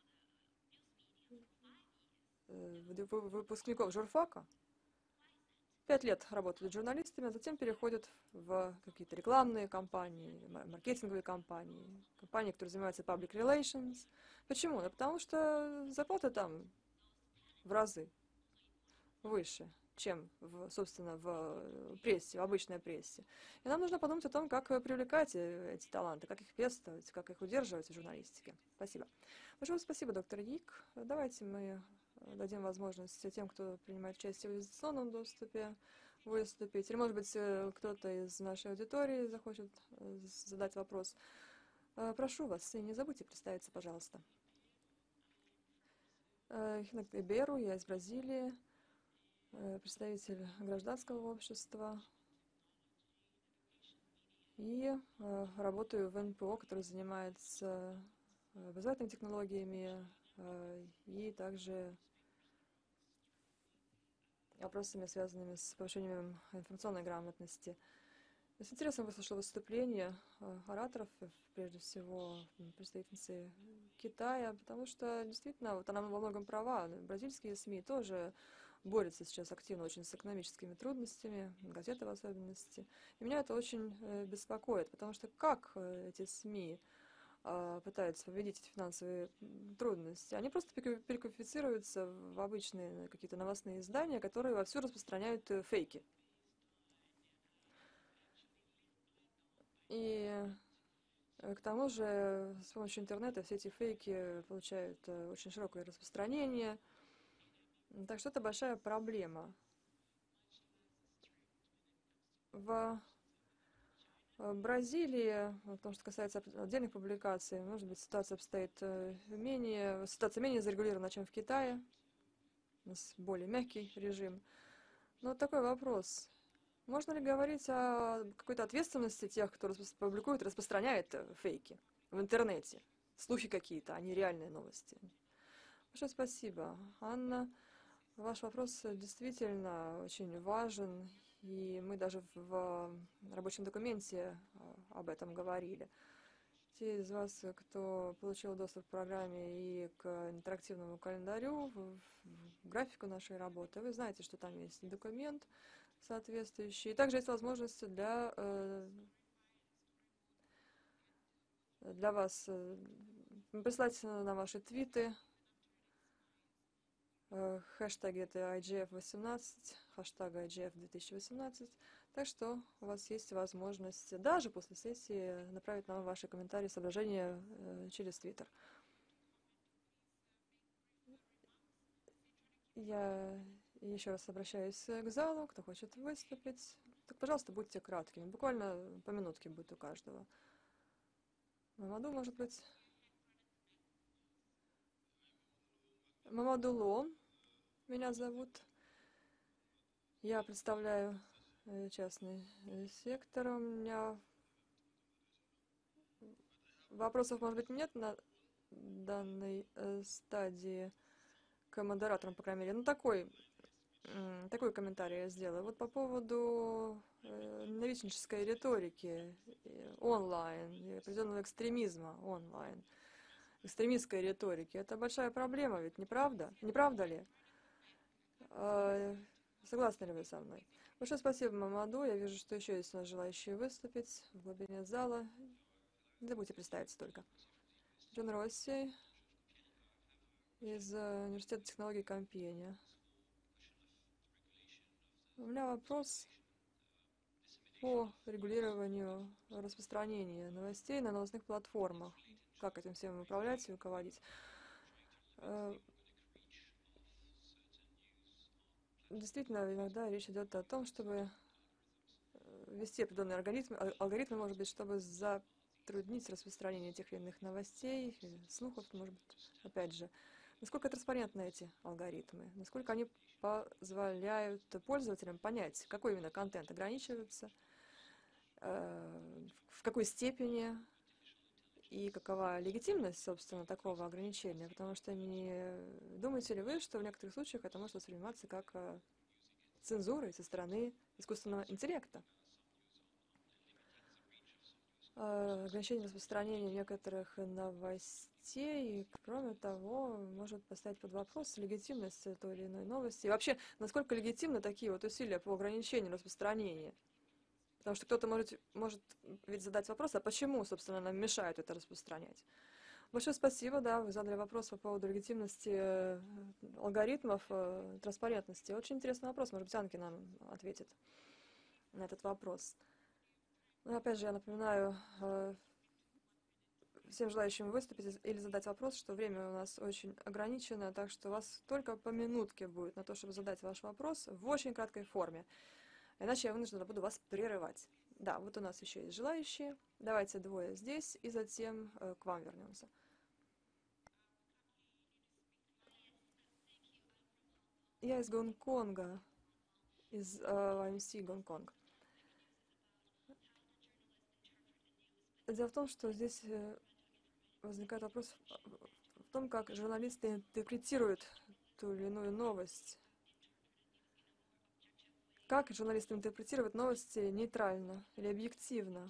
выпускников журфака 5 лет работают журналистами, а затем переходят в какие-то рекламные кампании, маркетинговые компании, которые занимаются public relations. Почему? Да потому что зарплаты там в разы выше, чем, собственно, в прессе, в обычной прессе. И нам нужно подумать о том, как привлекать эти таланты, как их пестовать, как их удерживать в журналистике. Спасибо. Большое спасибо, доктор Йик. Давайте мы дадим возможность тем, кто принимает участие в дистанционном доступе, выступить. Или, может быть, кто-то из нашей аудитории захочет задать вопрос. Прошу вас, и не забудьте представиться, пожалуйста. Хинек Эберу, я из Бразилии, представитель гражданского общества. И работаю в НПО, который занимается образовательными технологиями и также вопросами, связанными с повышением информационной грамотности. С интересом выслушала выступления ораторов, прежде всего представительницы Китая, потому что действительно вот она во многом права. Бразильские СМИ тоже борются сейчас активно очень с экономическими трудностями, газеты в особенности. И меня это очень беспокоит, потому что как эти СМИ пытаются победить эти финансовые трудности, они просто переквалифицируются в обычные какие-то новостные издания, которые вовсю распространяют фейки. И к тому же с помощью интернета все эти фейки получают очень широкое распространение. Так что это большая проблема. В Бразилии, в том, что касается отдельных публикаций, может быть, ситуация менее зарегулирована, чем в Китае. У нас более мягкий режим. Но вот такой вопрос. Можно ли говорить о какой-то ответственности тех, кто публикует, распространяет фейки в интернете? Слухи какие-то, а не реальные новости. Большое спасибо, Анна. Ваш вопрос действительно очень важен, и мы даже в рабочем документе об этом говорили. Те из вас, кто получил доступ к программе и к интерактивному календарю, в графику нашей работы, вы знаете, что там есть документ соответствующий. И также есть возможность для вас прислать на ваши твиты хэштеги это IGF18, хэштег IGF2018. Так что у вас есть возможность даже после сессии направить нам ваши комментарии, соображения через Твиттер. Я еще раз обращаюсь к залу, кто хочет выступить. Так, пожалуйста, будьте краткими. Буквально по минутке будет у каждого. Мамаду, может быть. Мамадуло меня зовут. Я представляю частный сектор. У меня вопросов, может быть, нет на данной стадии к модераторам, по крайней мере. Ну, такой комментарий я сделаю. Вот по поводу ненавистнической риторики онлайн и определенного экстремизма онлайн. Экстремистской риторики. Это большая проблема, ведь не правда? Не правда ли? Согласны ли вы со мной? Большое спасибо, Мамаду. Я вижу, что еще есть у нас желающие выступить в глубине зала. Не забудьте представиться только. Джон Росси из Университета технологий Кампьеня. У меня вопрос по регулированию распространения новостей на новостных платформах. Как этим всем управлять и руководить? Действительно, иногда речь идет о том, чтобы ввести определенные алгоритмы, может быть, чтобы затруднить распространение тех или иных новостей, слухов, может быть, опять же. Насколько транспарентны эти алгоритмы? Насколько они позволяют пользователям понять, какой именно контент ограничивается, в какой степени и какова легитимность, собственно, такого ограничения? Потому что не думаете ли вы, что в некоторых случаях это может восприниматься как цензурой со стороны искусственного интеллекта? Ограничение распространения некоторых новостей, кроме того, может поставить под вопрос легитимность той или иной новости. И вообще, насколько легитимны такие вот усилия по ограничению распространения? Потому что кто-то может ведь задать вопрос, а почему, собственно, нам мешают это распространять? Большое спасибо, да, вы задали вопрос по поводу легитимности алгоритмов, транспарентности. Очень интересный вопрос, может быть, Анки нам ответит на этот вопрос. Но опять же, я напоминаю всем желающим выступить или задать вопрос, что время у нас очень ограничено, так что у вас только по минутке будет на то, чтобы задать ваш вопрос в очень краткой форме. Иначе я вынуждена буду вас прерывать. Да, вот у нас еще есть желающие. Давайте двое здесь, и затем к вам вернемся. Я из Гонконга, из IMC Гонконг. Дело в том, что здесь возникает вопрос в том, как журналисты интерпретируют ту или иную новость. Как журналисты интерпретируют новости нейтрально или объективно?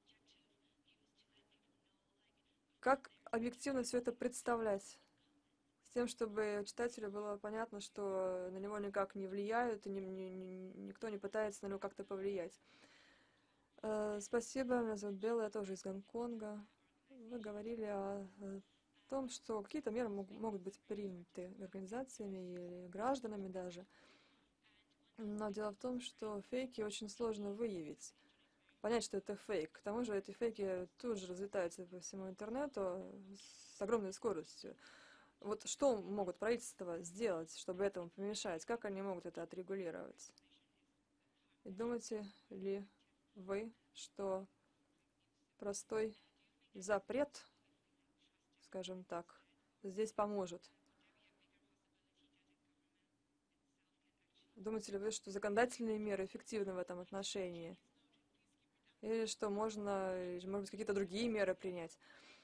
Как объективно все это представлять? С тем, чтобы читателю было понятно, что на него никак не влияют, и никто не пытается на него как-то повлиять. Спасибо, меня зовут Белла, я тоже из Гонконга. Вы говорили о том, что какие-то меры могут быть приняты организациями или гражданами даже. Но дело в том, что фейки очень сложно выявить, понять, что это фейк. К тому же эти фейки тут же разлетаются по всему интернету с огромной скоростью. Вот что могут правительства сделать, чтобы этому помешать? Как они могут это отрегулировать? И думаете ли вы, что простой запрет, скажем так, здесь поможет? Думаете ли вы, что законодательные меры эффективны в этом отношении? Или что можно, или, может быть, какие-то другие меры принять?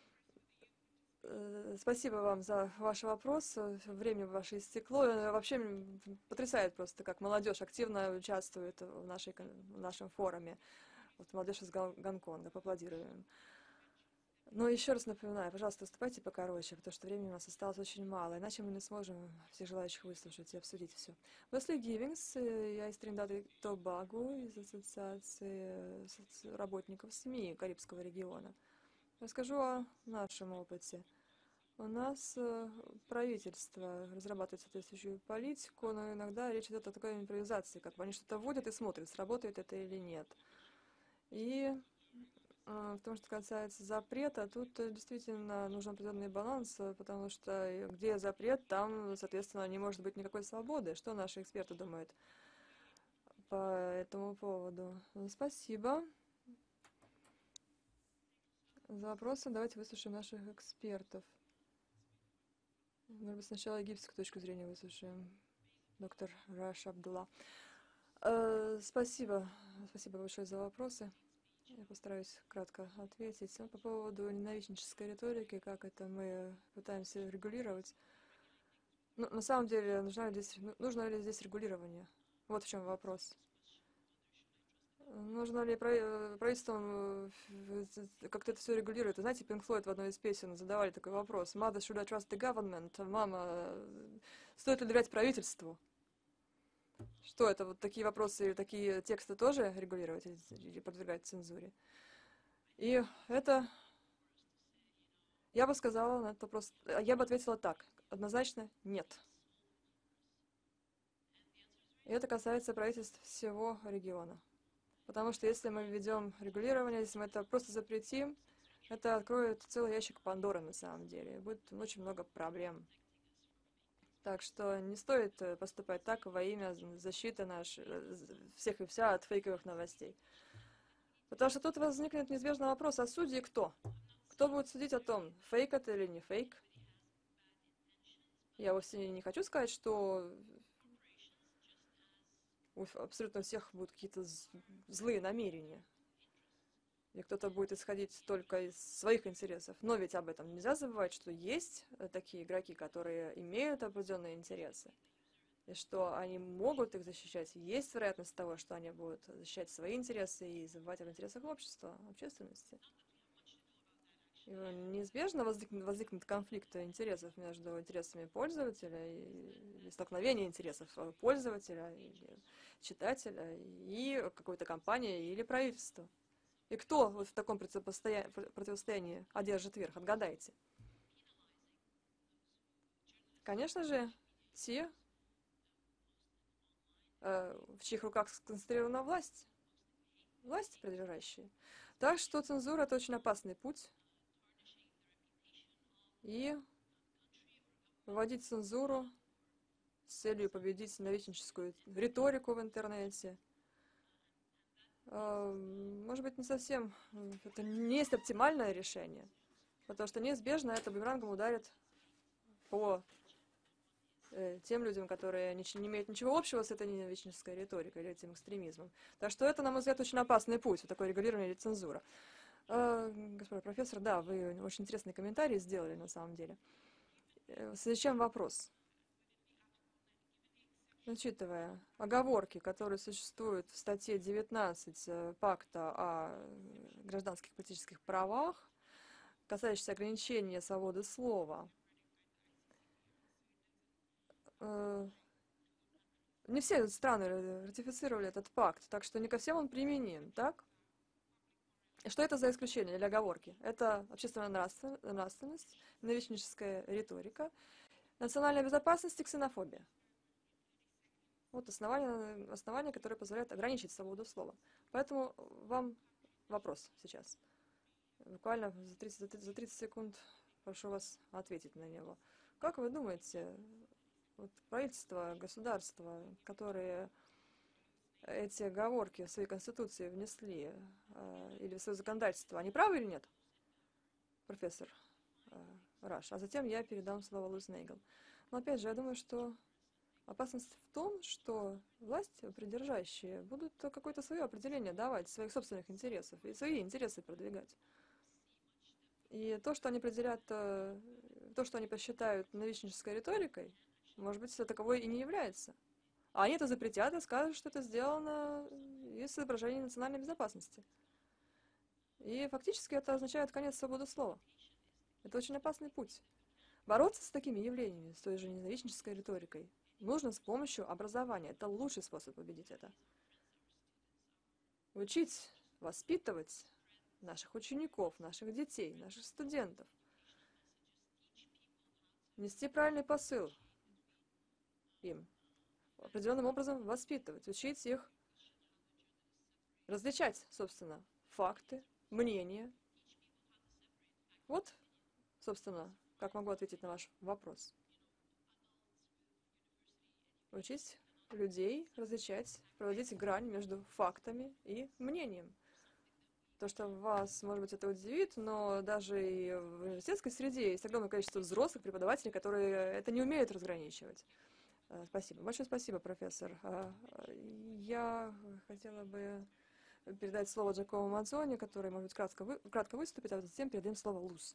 Спасибо вам за ваш вопрос. Время ваше истекло. Вообще потрясает просто, как молодежь активно участвует в нашем форуме. Вот молодежь из Гонконга. Поаплодируем. Но еще раз напоминаю, пожалуйста, выступайте покороче, потому что времени у нас осталось очень мало, иначе мы не сможем всех желающих выслушать и обсудить все. Wesley Гивингс, я из Триндада и Тобаго, из Ассоциации работников СМИ Карибского региона. Расскажу о нашем опыте. У нас правительство разрабатывает соответствующую политику, но иногда речь идет о такой импровизации, как бы они что-то вводят и смотрят, сработает это или нет. И в том, что касается запрета, тут действительно нужен определенный баланс, потому что где запрет, там, соответственно, не может быть никакой свободы. Что наши эксперты думают по этому поводу? Спасибо за вопросы. Давайте выслушаем наших экспертов. Может быть, сначала египетскую точку зрения выслушаем. Доктор Раш Абдулла. Спасибо большое за вопросы. Я постараюсь кратко ответить. По поводу ненавистнической риторики, как это мы пытаемся регулировать. Ну, на самом деле, нужно ли здесь регулирование? Вот в чем вопрос. Нужно ли правительством как-то это все регулировать? Знаете, Pink Floyd в одной из песен задавали такой вопрос. Mother, should I trust the government? Мама, стоит ли доверять правительству? Что это, вот такие вопросы или такие тексты тоже регулировать или подвергать цензуре? И это, я бы сказала на этот вопрос, я бы ответила так, однозначно нет. И это касается правительств всего региона. Потому что если мы введем регулирование, если мы это просто запретим, это откроет целый ящик Пандоры на самом деле. Будет очень много проблем. Так что не стоит поступать так во имя защиты всех и вся от фейковых новостей. Потому что тут возникнет неизбежный вопрос, а судьи кто? Кто будет судить о том, фейк это или не фейк? Я вовсе не хочу сказать, что абсолютно у всех будут какие-то злые намерения. И кто-то будет исходить только из своих интересов. Но ведь об этом нельзя забывать, что есть такие игроки, которые имеют определенные интересы. И что они могут их защищать. Есть вероятность того, что они будут защищать свои интересы и забывать об интересах общества, общественности. И неизбежно возникнут конфликты интересов между интересами пользователя и столкновение интересов пользователя или читателя и какой-то компании или правительства. И кто вот в таком противостоянии одержит верх? Отгадайте. Конечно же, те, в чьих руках сконцентрирована власть придержащие. Так что цензура — это очень опасный путь. И вводить цензуру с целью победить ненавистническую риторику в интернете, может быть, не совсем, это не есть оптимальное решение, потому что неизбежно это бумерангом ударит по тем людям, которые не имеют ничего общего с этой ненавистнической риторикой или этим экстремизмом. Так что это, на мой взгляд, очень опасный путь, вот такое регулирование или цензура. Господин профессор, да, вы очень интересные комментарии сделали на самом деле. В связи с чем вопрос? Учитывая оговорки, которые существуют в статье 19 Пакта о гражданских и политических правах, касающиеся ограничения свободы слова, не все страны ратифицировали этот пакт, так что не ко всем он применим, так? И что это за исключение или оговорки? Это общественная нравственность, ненавистническая риторика, национальная безопасность и ксенофобия. Вот основания, которые позволяют ограничить свободу слова. Поэтому вам вопрос сейчас. Буквально за 30 секунд прошу вас ответить на него. Как вы думаете, вот правительство, государства, которые эти оговорки в своей конституции внесли или в свое законодательство, они правы или нет, профессор Раш? А затем я передам слово Луиз Нейгл. Но опять же, я думаю, что опасность в том, что власти придержащие будут какое-то свое определение давать своих собственных интересов и свои интересы продвигать. И то, что они определят, то, что они посчитают новичнической риторикой, может быть, таковой и не является. А они это запретят и скажут, что это сделано из соображений национальной безопасности. И фактически это означает конец свободы слова. Это очень опасный путь. Бороться с такими явлениями, с той же ненавистнической риторикой, нужно с помощью образования. Это лучший способ победить это. Учить, воспитывать наших учеников, наших детей, наших студентов. Нести правильный посыл им. Определенным образом воспитывать, учить их различать, собственно, факты, мнения. Вот, собственно, как могу ответить на ваш вопрос. Учить людей различать, проводить грань между фактами и мнением. То, что вас, может быть, это удивит, но даже и в университетской среде есть огромное количество взрослых преподавателей, которые это не умеют разграничивать. Спасибо. Большое спасибо, профессор. Я хотела бы передать слово Джакомо Мазони, который, может быть, кратко выступит, а затем передаем слово Луз.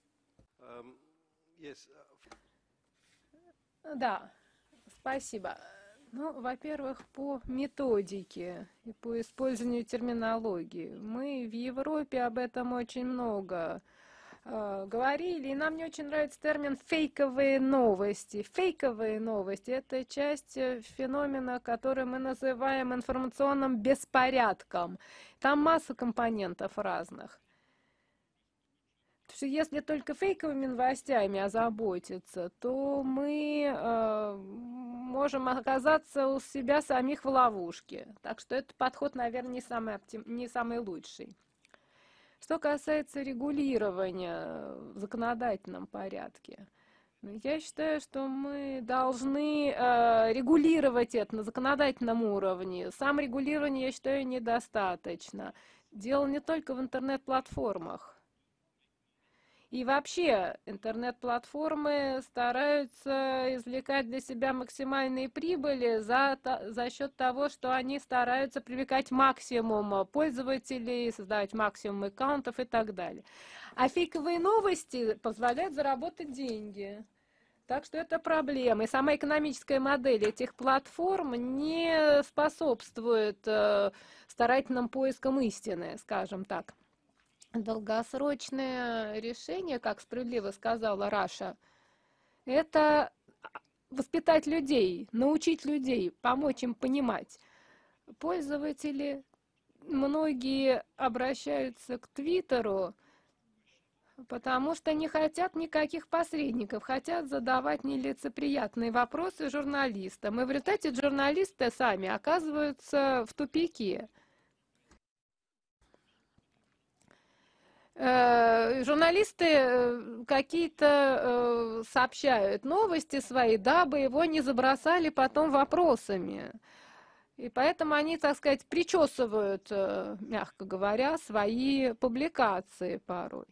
Да, спасибо. Ну, во-первых, по методике и по использованию терминологии. Мы в Европе об этом очень много говорили, и нам не очень нравится термин «фейковые новости». Фейковые новости – это часть феномена, который мы называем информационным беспорядком. Там масса компонентов разных. Потому что если только фейковыми новостями озаботиться, то мы можем оказаться у себя самих в ловушке. Так что этот подход, наверное, не самый лучший. Что касается регулирования в законодательном порядке, я считаю, что мы должны регулировать это на законодательном уровне. Саморегулирование, я считаю, недостаточно. Дело не только в интернет-платформах. И вообще интернет-платформы стараются извлекать для себя максимальные прибыли за счет того, что они стараются привлекать максимум пользователей, создавать максимум аккаунтов и так далее. А фейковые новости позволяют заработать деньги. Так что это проблема. И сама экономическая модель этих платформ не способствует старательным поискам истины, скажем так. Долгосрочное решение, как справедливо сказала Раша, это воспитать людей, научить людей, помочь им понимать. Пользователи, многие обращаются к Твиттеру, потому что не хотят никаких посредников, хотят задавать нелицеприятные вопросы журналистам. И в результате журналисты сами оказываются в тупике. Журналисты какие-то сообщают новости свои, дабы его не забросали потом вопросами. И поэтому они, так сказать, причесывают, мягко говоря, свои публикации порой.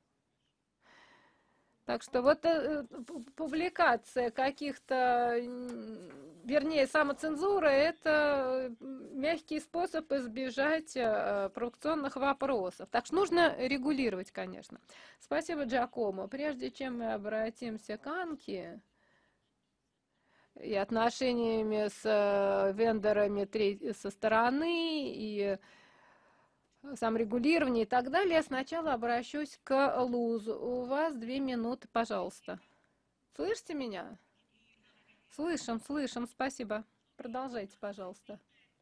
Так что вот публикация каких-то, вернее, самоцензура – это мягкий способ избежать провокационных вопросов. Так что нужно регулировать, конечно. Спасибо, Джакомо. Прежде чем мы обратимся к Анке и отношениями с вендорами со стороны, и саморегулирование и так далее, я сначала обращусь к Лузу. У вас 2 минуты, пожалуйста. Слышите меня? Слышим, спасибо. Продолжайте, пожалуйста.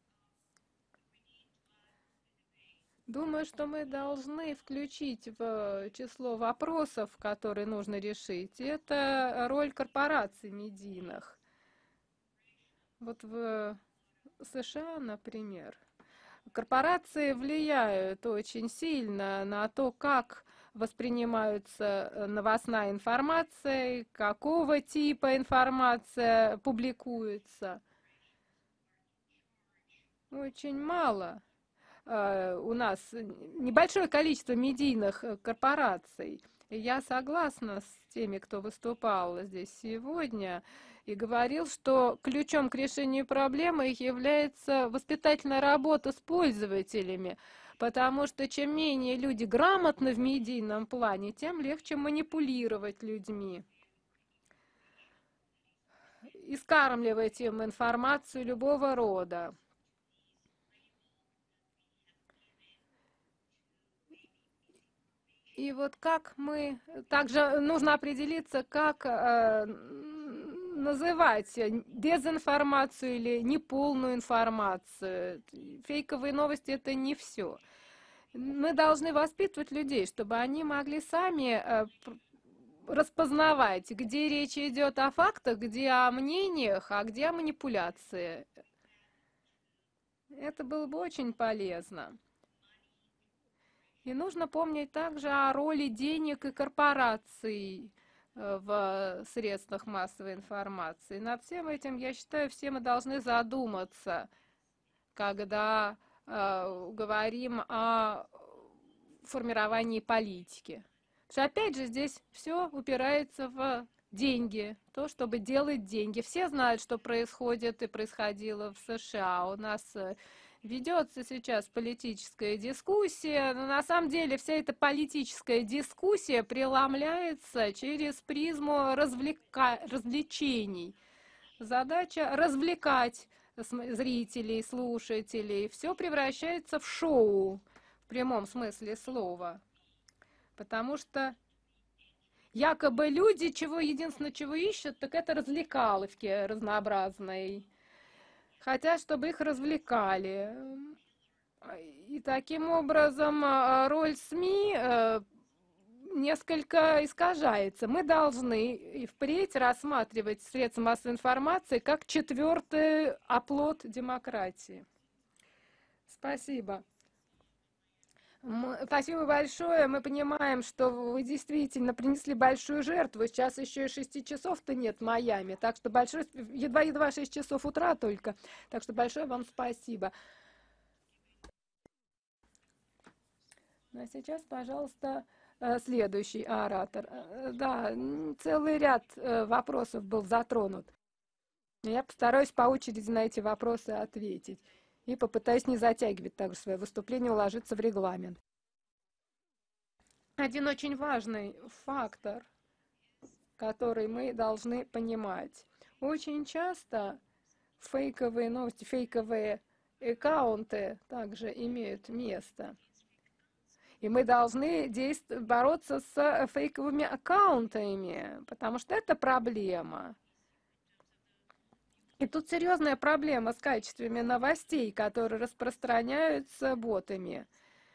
Думаю, что мы должны включить в число вопросов, которые нужно решить, это роль корпораций медийных. Вот в США, например, корпорации влияют очень сильно на то, как воспринимается новостная информация, какого типа информация публикуется. Очень мало. У нас небольшое количество медийных корпораций. Я согласна с теми, кто выступал здесь сегодня и говорил, что ключом к решению проблемы является воспитательная работа с пользователями, потому что чем менее люди грамотны в медийном плане, тем легче манипулировать людьми и скармливать им информацию любого рода. И вот как мы... Также нужно определиться, как называть дезинформацию или неполную информацию. Фейковые новости — это не все. Мы должны воспитывать людей, чтобы они могли сами распознавать, где речь идет о фактах, где о мнениях, а где о манипуляции. Это было бы очень полезно. И нужно помнить также о роли денег и корпораций в средствах массовой информации. Над всем этим, я считаю, все мы должны задуматься, когда говорим о формировании политики. Потому что, опять же, здесь все упирается в деньги, то, чтобы делать деньги. Все знают, что происходит и происходило в США. У нас ведется сейчас политическая дискуссия, но на самом деле вся эта политическая дискуссия преломляется через призму развлечений. Задача развлекать зрителей, слушателей. Все превращается в шоу в прямом смысле слова. Потому что якобы люди единственное, чего ищут, так это развлекаловки разнообразные. Хотят, чтобы их развлекали. И таким образом роль СМИ несколько искажается. Мы должны и впредь рассматривать средства массовой информации как четвертый оплот демократии. Спасибо. Спасибо большое. Мы понимаем, что вы действительно принесли большую жертву. Сейчас еще и 6 часов-то нет в Майами. Так что большое, едва-едва 6 часов утра только. Так что большое вам спасибо. Ну, а сейчас, пожалуйста, следующий оратор. Да, целый ряд вопросов был затронут. Я постараюсь по очереди на эти вопросы ответить. И попытаюсь не затягивать также свое выступление, уложиться в регламент. Один очень важный фактор, который мы должны понимать. Очень часто фейковые новости, фейковые аккаунты также имеют место. И мы должны бороться с фейковыми аккаунтами, потому что это проблема. И тут серьезная проблема с качествами новостей, которые распространяются ботами.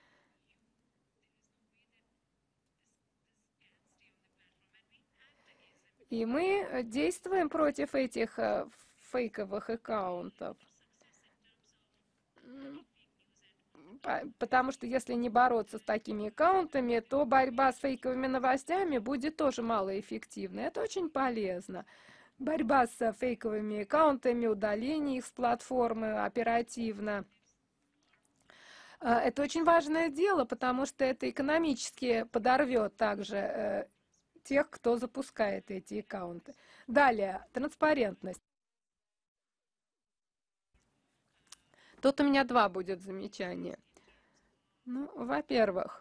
И мы действуем против этих фейковых аккаунтов. Потому что если не бороться с такими аккаунтами, то борьба с фейковыми новостями будет тоже малоэффективной. Это очень полезно. Борьба с фейковыми аккаунтами, удаление их с платформы оперативно. Это очень важное дело, потому что это экономически подорвет также тех, кто запускает эти аккаунты. Далее, транспарентность. Тут у меня два будет замечания. Ну, во-первых,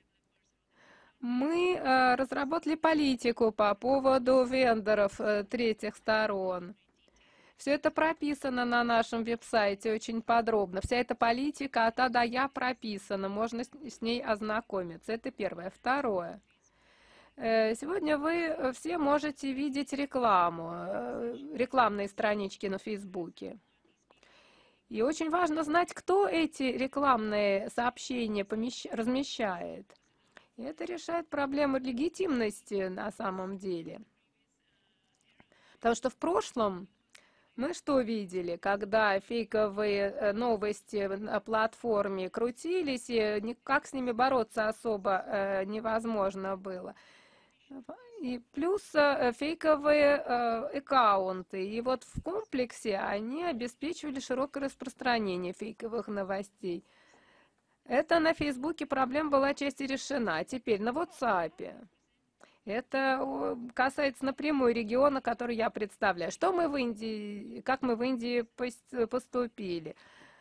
мы разработали политику по поводу вендоров третьих сторон. Все это прописано на нашем веб-сайте очень подробно. Вся эта политика от А до Я прописана, можно с ней ознакомиться. Это первое. Второе. Сегодня вы все можете видеть рекламу, рекламные странички на Фейсбуке. И очень важно знать, кто эти рекламные сообщения размещает. И это решает проблему легитимности на самом деле. Потому что в прошлом Мы что видели, когда фейковые новости на платформе крутились, и никак с ними бороться особо невозможно было. И плюс фейковые аккаунты. И вот в комплексе они обеспечивали широкое распространение фейковых новостей. Это на Фейсбуке проблема была отчасти решена. Теперь на WhatsApp. Это касается напрямую региона, который я представляю. Что мы в Индии, как мы в Индии поступили?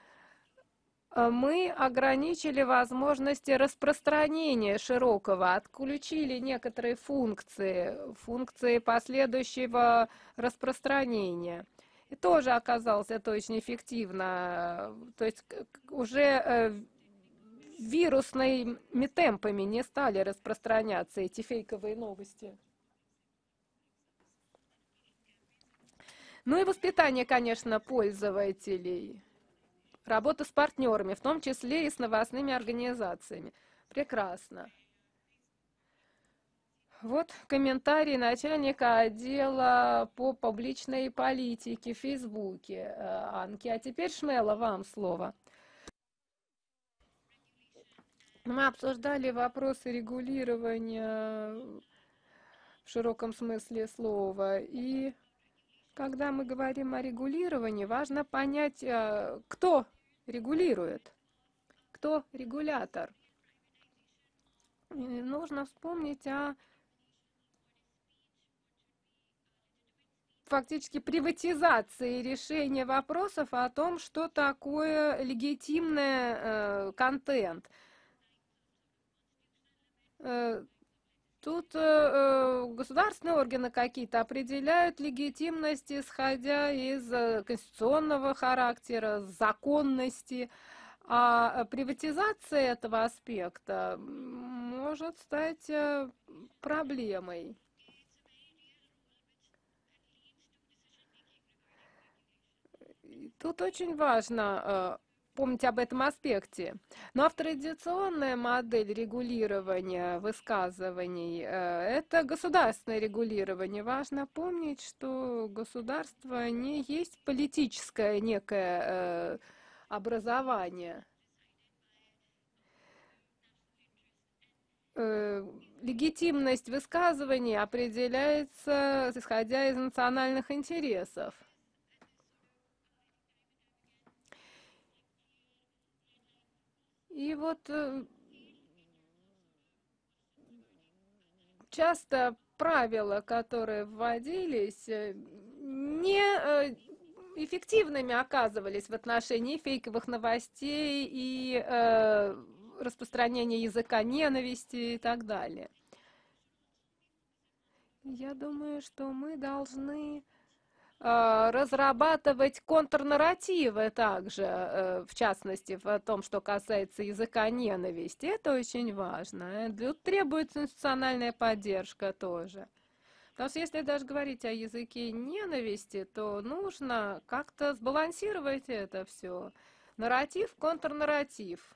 Мы ограничили возможности распространения широкого, отключили некоторые функции последующего распространения. И тоже оказалось это очень эффективно. То есть уже вирусными темпами не стали распространяться эти фейковые новости. Ну и воспитание, конечно, пользователей. Работа с партнерами, в том числе и с новостными организациями. Прекрасно. Вот комментарий начальника отдела по публичной политике в Фейсбуке, Анки. А теперь, Шмела, вам слово. Мы обсуждали вопросы регулирования в широком смысле слова. И когда мы говорим о регулировании, важно понять, кто регулирует, кто регулятор. И нужно вспомнить о фактически приватизации решения вопросов о том, что такое легитимный контент. Тут государственные органы какие-то определяют легитимность, исходя из конституционного характера, законности, а приватизация этого аспекта может стать проблемой. Тут очень важно помнить об этом аспекте. Ну а традиционная модель регулирования высказываний – это государственное регулирование. Важно помнить, что государство не есть политическое некое образование. Легитимность высказываний определяется, исходя из национальных интересов. И вот часто правила, которые вводились, неэффективными оказывались в отношении фейковых новостей и распространения языка ненависти и так далее. Я думаю, что мы должны разрабатывать контрнарративы также, в частности, в том, что касается языка ненависти. Это очень важно. Тут требуется институциональная поддержка тоже. Потому что если даже говорить о языке ненависти, то нужно как-то сбалансировать это все. Нарратив, контрнарратив.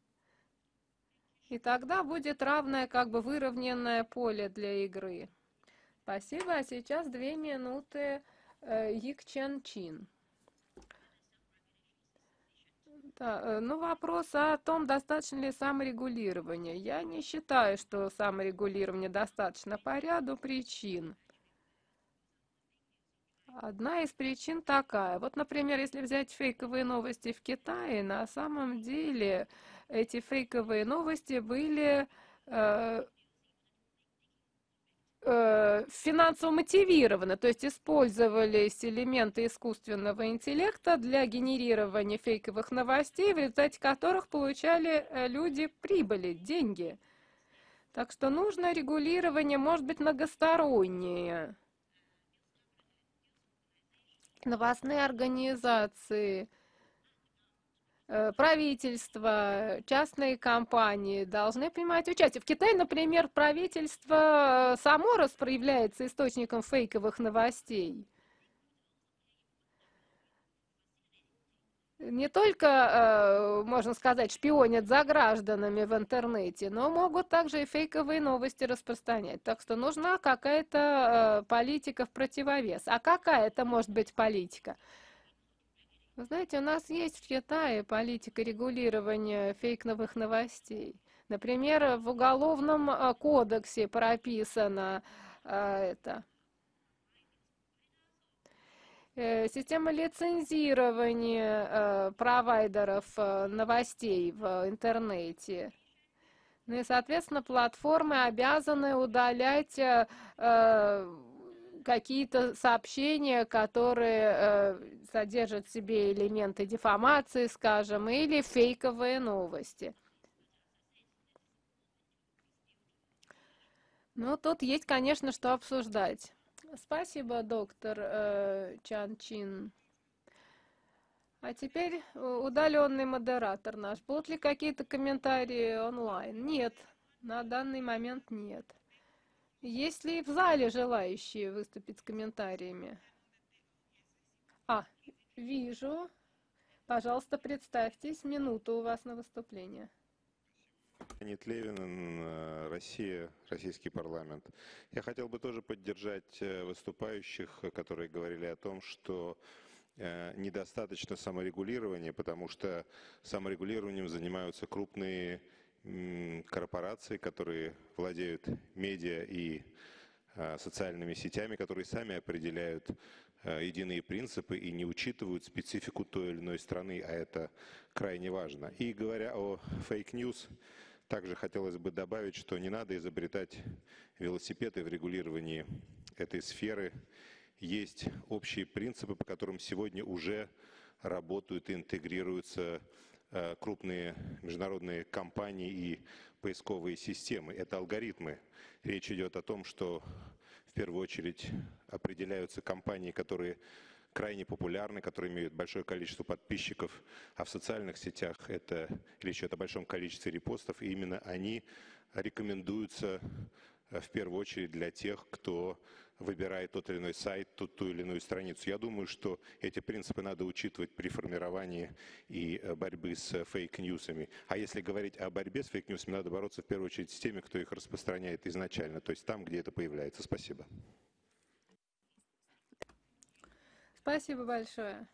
И тогда будет равное, как бы выровненное поле для игры. Спасибо. А сейчас 2 минуты. Йик Чен Чин. Да, ну вопрос о том, достаточно ли саморегулирования. Я не считаю, что саморегулирование достаточно по ряду причин. Одна из причин такая. Вот, например, если взять фейковые новости в Китае, на самом деле эти фейковые новости были финансово мотивированы, то есть использовались элементы искусственного интеллекта для генерирования фейковых новостей, в результате которых получали люди прибыли, деньги. Так что нужно регулирование, может быть, многостороннее. Новостные организации, правительство, частные компании должны принимать участие. В Китае, например, правительство само является источником фейковых новостей. не только, можно сказать, шпионят за гражданами в интернете, но могут также и фейковые новости распространять. Так что нужна какая-то политика в противовес. А какая это может быть политика? Вы знаете, у нас есть в Китае политика регулирования фейковых новостей. Например, в Уголовном кодексе прописано это. Система лицензирования провайдеров новостей в интернете. Ну и, соответственно, платформы обязаны удалять какие-то сообщения, которые содержат в себе элементы дефамации, скажем, или фейковые новости. Ну, тут есть, конечно, что обсуждать. Спасибо, доктор Чан Чин. А теперь удаленный модератор наш. Будут ли какие-то комментарии онлайн? Нет, на данный момент нет. Есть ли в зале желающие выступить с комментариями? Вижу. Пожалуйста, представьтесь. Минуту у вас на выступление. Леонид Левин, Россия, российский парламент. Я хотел бы тоже поддержать выступающих, которые говорили о том, что недостаточно саморегулирования, потому что саморегулированием занимаются крупные корпорации, которые владеют медиа и социальными сетями, которые сами определяют единые принципы и не учитывают специфику той или иной страны, а это крайне важно. И говоря о фейк-ньюс, также хотелось бы добавить, что не надо изобретать велосипеды в регулировании этой сферы. Есть общие принципы, по которым сегодня уже работают и интегрируются крупные международные компании и поисковые системы. Это алгоритмы. Речь идет о том, что в первую очередь определяются компании, которые крайне популярны, которые имеют большое количество подписчиков, а в социальных сетях это речь идет о большом количестве репостов, и именно они рекомендуются в первую очередь для тех, кто выбирает тот или иной сайт, ту или иную страницу. Я думаю, что эти принципы надо учитывать при формировании и борьбе с фейк-ньюсами. А если говорить о борьбе с фейк-ньюсами, надо бороться в первую очередь с теми, кто их распространяет изначально, то есть там, где это появляется. Спасибо. Спасибо большое.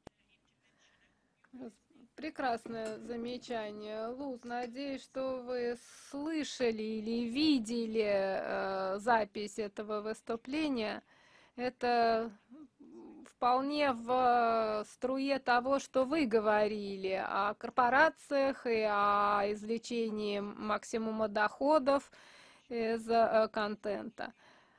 Прекрасное замечание, Луз. Надеюсь, что вы слышали или видели запись этого выступления. Это вполне в струе того, что вы говорили о корпорациях и о извлечении максимума доходов из контента.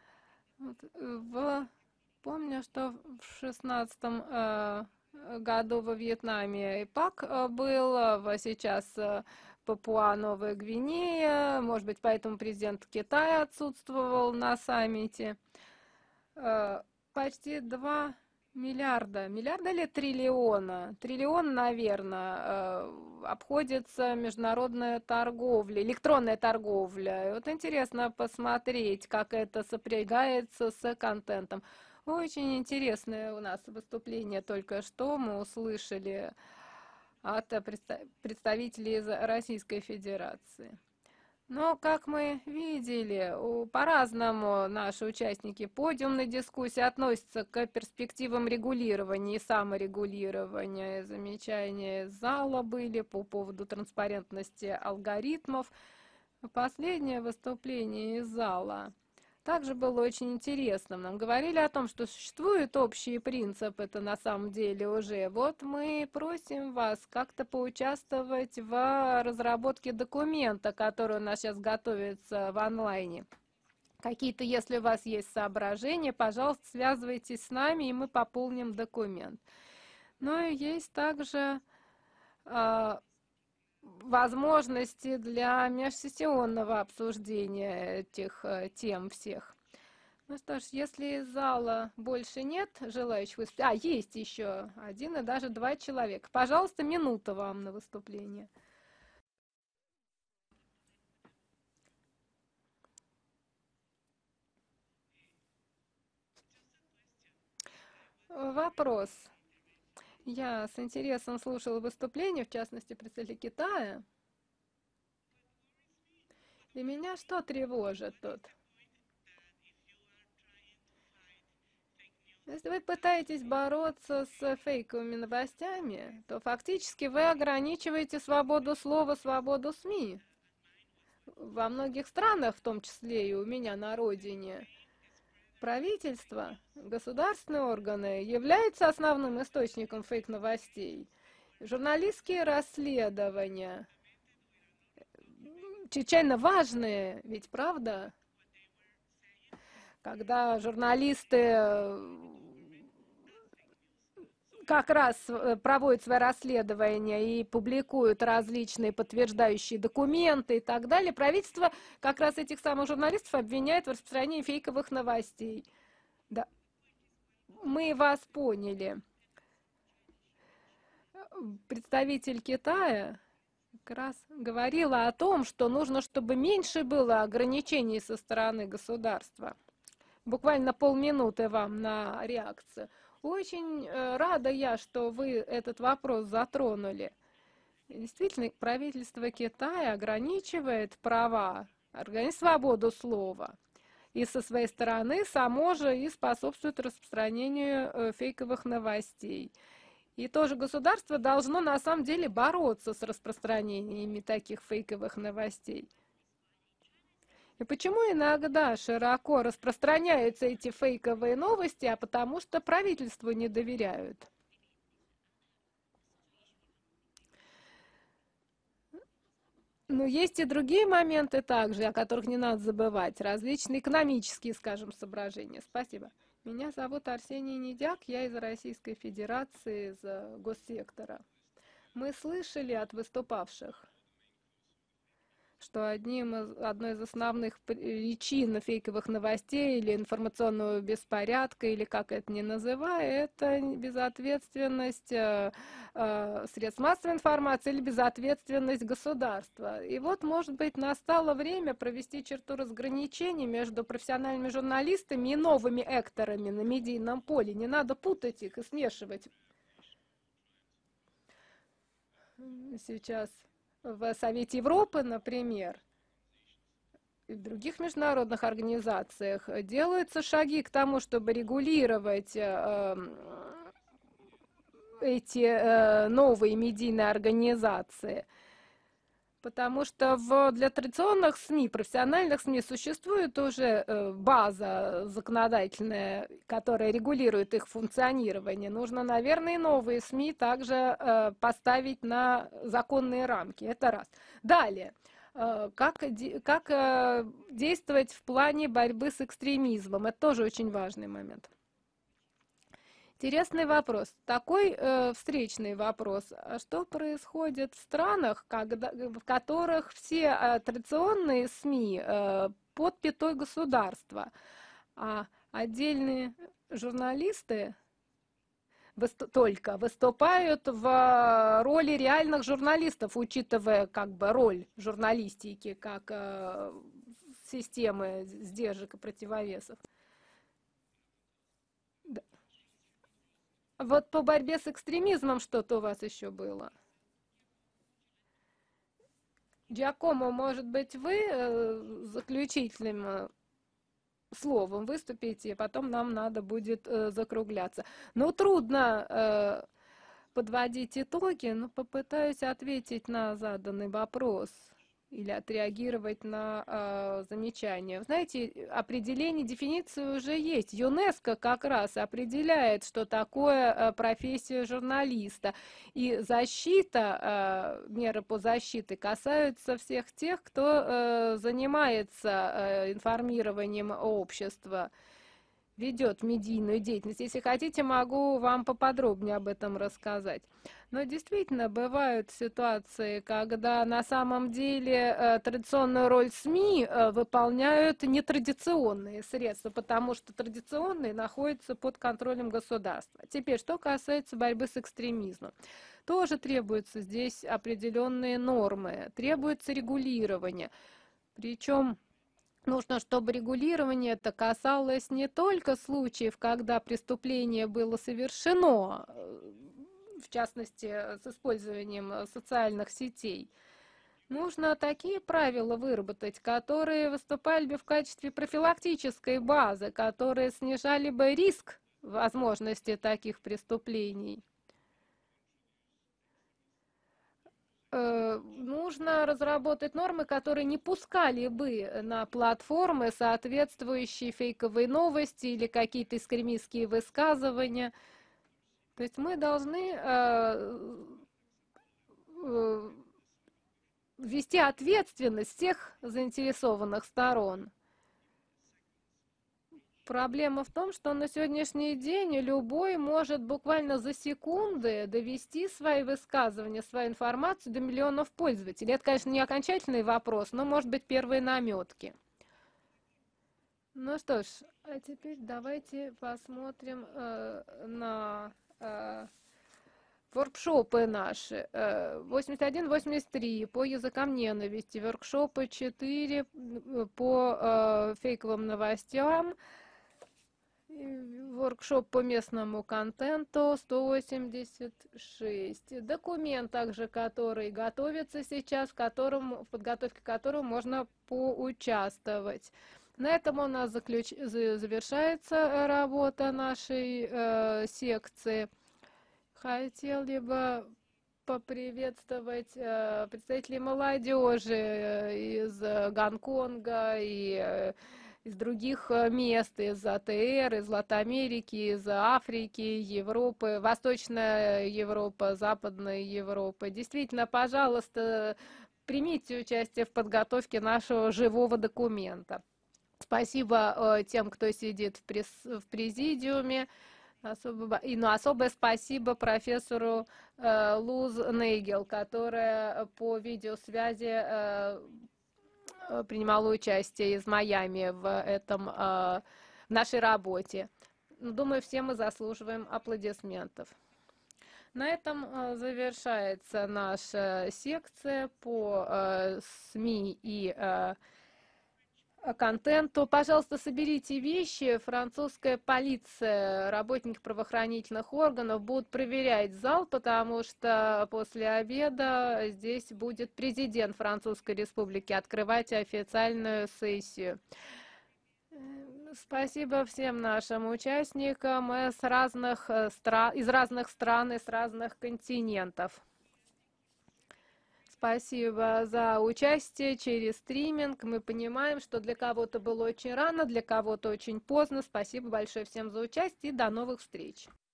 Помню, что в 2016 году во Вьетнаме ИПАК был, сейчас Папуа-Новая Гвинея, может быть, поэтому президент Китая отсутствовал на саммите. Почти 2 миллиарда или триллиона? Триллион, наверное, обходится международная торговля, электронная торговля. И вот интересно посмотреть, как это сопрягается с контентом. Очень интересное у нас выступление только что мы услышали от представителей из Российской Федерации. Но, как мы видели, по-разному наши участники подиумной дискуссии относятся к перспективам регулирования и саморегулирования. Замечания из зала были по поводу транспарентности алгоритмов. Последнее выступление из зала также было очень интересным. Нам говорили о том, что существуют общие принципы, это на самом деле уже. Вот мы просим вас как-то поучаствовать в разработке документа, который у нас сейчас готовится в онлайне. Какие-то, если у вас есть соображения, пожалуйста, связывайтесь с нами, и мы пополним документ. Ну и есть также возможности для межсессионного обсуждения этих тем всех. Ну что ж, если из зала больше нет желающих выступить... есть еще 1 и даже 2 человека. Пожалуйста, минута вам на выступление. Вопрос. Я с интересом слушала выступление, в частности, представителя Китая. И меня что тревожит тут? Если вы пытаетесь бороться с фейковыми новостями, то фактически вы ограничиваете свободу слова, свободу СМИ. Во многих странах, в том числе и у меня на родине, правительство, государственные органы являются основным источником фейк-новостей. Журналистские расследования чрезвычайно важные, ведь правда? Когда журналисты как раз проводят свои расследования и публикуют различные подтверждающие документы и так далее, правительство как раз этих самых журналистов обвиняет в распространении фейковых новостей. Да. Мы вас поняли. Представитель Китая как раз говорила о том, что нужно, чтобы меньше было ограничений со стороны государства. Буквально полминуты вам на реакцию. Очень рада я, что вы этот вопрос затронули. Действительно, правительство Китая ограничивает права, ограничивает свободу слова. И со своей стороны само же и способствует распространению фейковых новостей. И тоже государство должно на самом деле бороться с распространениями таких фейковых новостей. И почему иногда широко распространяются эти фейковые новости? А потому что правительству не доверяют. Но есть и другие моменты также, о которых не надо забывать. Различные экономические, скажем, соображения. Спасибо. Меня зовут Арсений Недяк, я из Российской Федерации, из госсектора. Мы слышали от выступавших, что одной из основных причин фейковых новостей или информационного беспорядка, или как это ни называй, это безответственность средств массовой информации или безответственность государства. И вот, может быть, настало время провести черту разграничения между профессиональными журналистами и новыми экторами на медийном поле. Не надо путать их и смешивать. Сейчас в Совете Европы, например, и в других международных организациях делаются шаги к тому, чтобы регулировать эти новые медийные организации. Потому что для традиционных СМИ, профессиональных СМИ существует уже база законодательная, которая регулирует их функционирование. Нужно, наверное, и новые СМИ также поставить на законные рамки. Это раз. Далее. Как действовать в плане борьбы с экстремизмом? Это тоже очень важный момент. Интересный вопрос. Такой встречный вопрос. А что происходит в странах, в которых все традиционные СМИ под пятой государства, а отдельные журналисты только выступают в роли реальных журналистов, учитывая как бы роль журналистики как системы сдержек и противовесов? Вот по борьбе с экстремизмом что-то у вас еще было? Джакомо, может быть, вы заключительным словом выступите, и потом нам надо будет закругляться. Ну, трудно подводить итоги, но попытаюсь ответить на заданный вопрос или отреагировать на замечания. Знаете, определение, дефиниции уже есть. ЮНЕСКО как раз определяет, что такое профессия журналиста. И защита, меры по защите касаются всех тех, кто занимается информированием общества, ведет медийную деятельность. Если хотите, могу вам поподробнее об этом рассказать. Но действительно бывают ситуации, когда на самом деле традиционную роль СМИ выполняют нетрадиционные средства, потому что традиционные находятся под контролем государства. Теперь, что касается борьбы с экстремизмом. Тоже требуются здесь определенные нормы, требуется регулирование. Причем нужно, чтобы регулирование это касалось не только случаев, когда преступление было совершено в частности, с использованием социальных сетей. Нужно такие правила выработать, которые выступали бы в качестве профилактической базы, которые снижали бы риск возможности таких преступлений. Нужно разработать нормы, которые не пускали бы на платформы соответствующие фейковые новости или какие-то экстремистские высказывания. То есть мы должны ввести ответственность всех заинтересованных сторон. Проблема в том, что на сегодняшний день любой может буквально за секунды довести свои высказывания, свою информацию до миллионов пользователей. Это, конечно, не окончательный вопрос, но, может быть, первые наметки. Ну что ж, а теперь давайте посмотрим на воркшопы наши. 81-83 по языкам ненависти, воркшопы 4 по фейковым новостям, воркшоп по местному контенту 186. Документ также, который готовится сейчас, в подготовке которого можно поучаствовать. На этом у нас завершается работа нашей секции. Хотели бы поприветствовать представителей молодежи из Гонконга и из других мест, из АТР, из Латинамерики, из Африки, Европы, Восточная Европа, Западная Европа. Действительно, пожалуйста, примите участие в подготовке нашего живого документа. Спасибо тем, кто сидит в президиуме. Особое спасибо профессору Луз Нейгел, которая по видеосвязи принимала участие из Майами в нашей работе. Думаю, все мы заслуживаем аплодисментов. На этом завершается наша секция по СМИ и контенту. Пожалуйста, соберите вещи. Французская полиция, работники правоохранительных органов будут проверять зал, потому что после обеда здесь будет президент Французской Республики открывать официальную сессию. Спасибо всем нашим участникам из разных стран и с разных континентов. Спасибо за участие через стриминг. Мы понимаем, что для кого-то было очень рано, для кого-то очень поздно. Спасибо большое всем за участие и до новых встреч.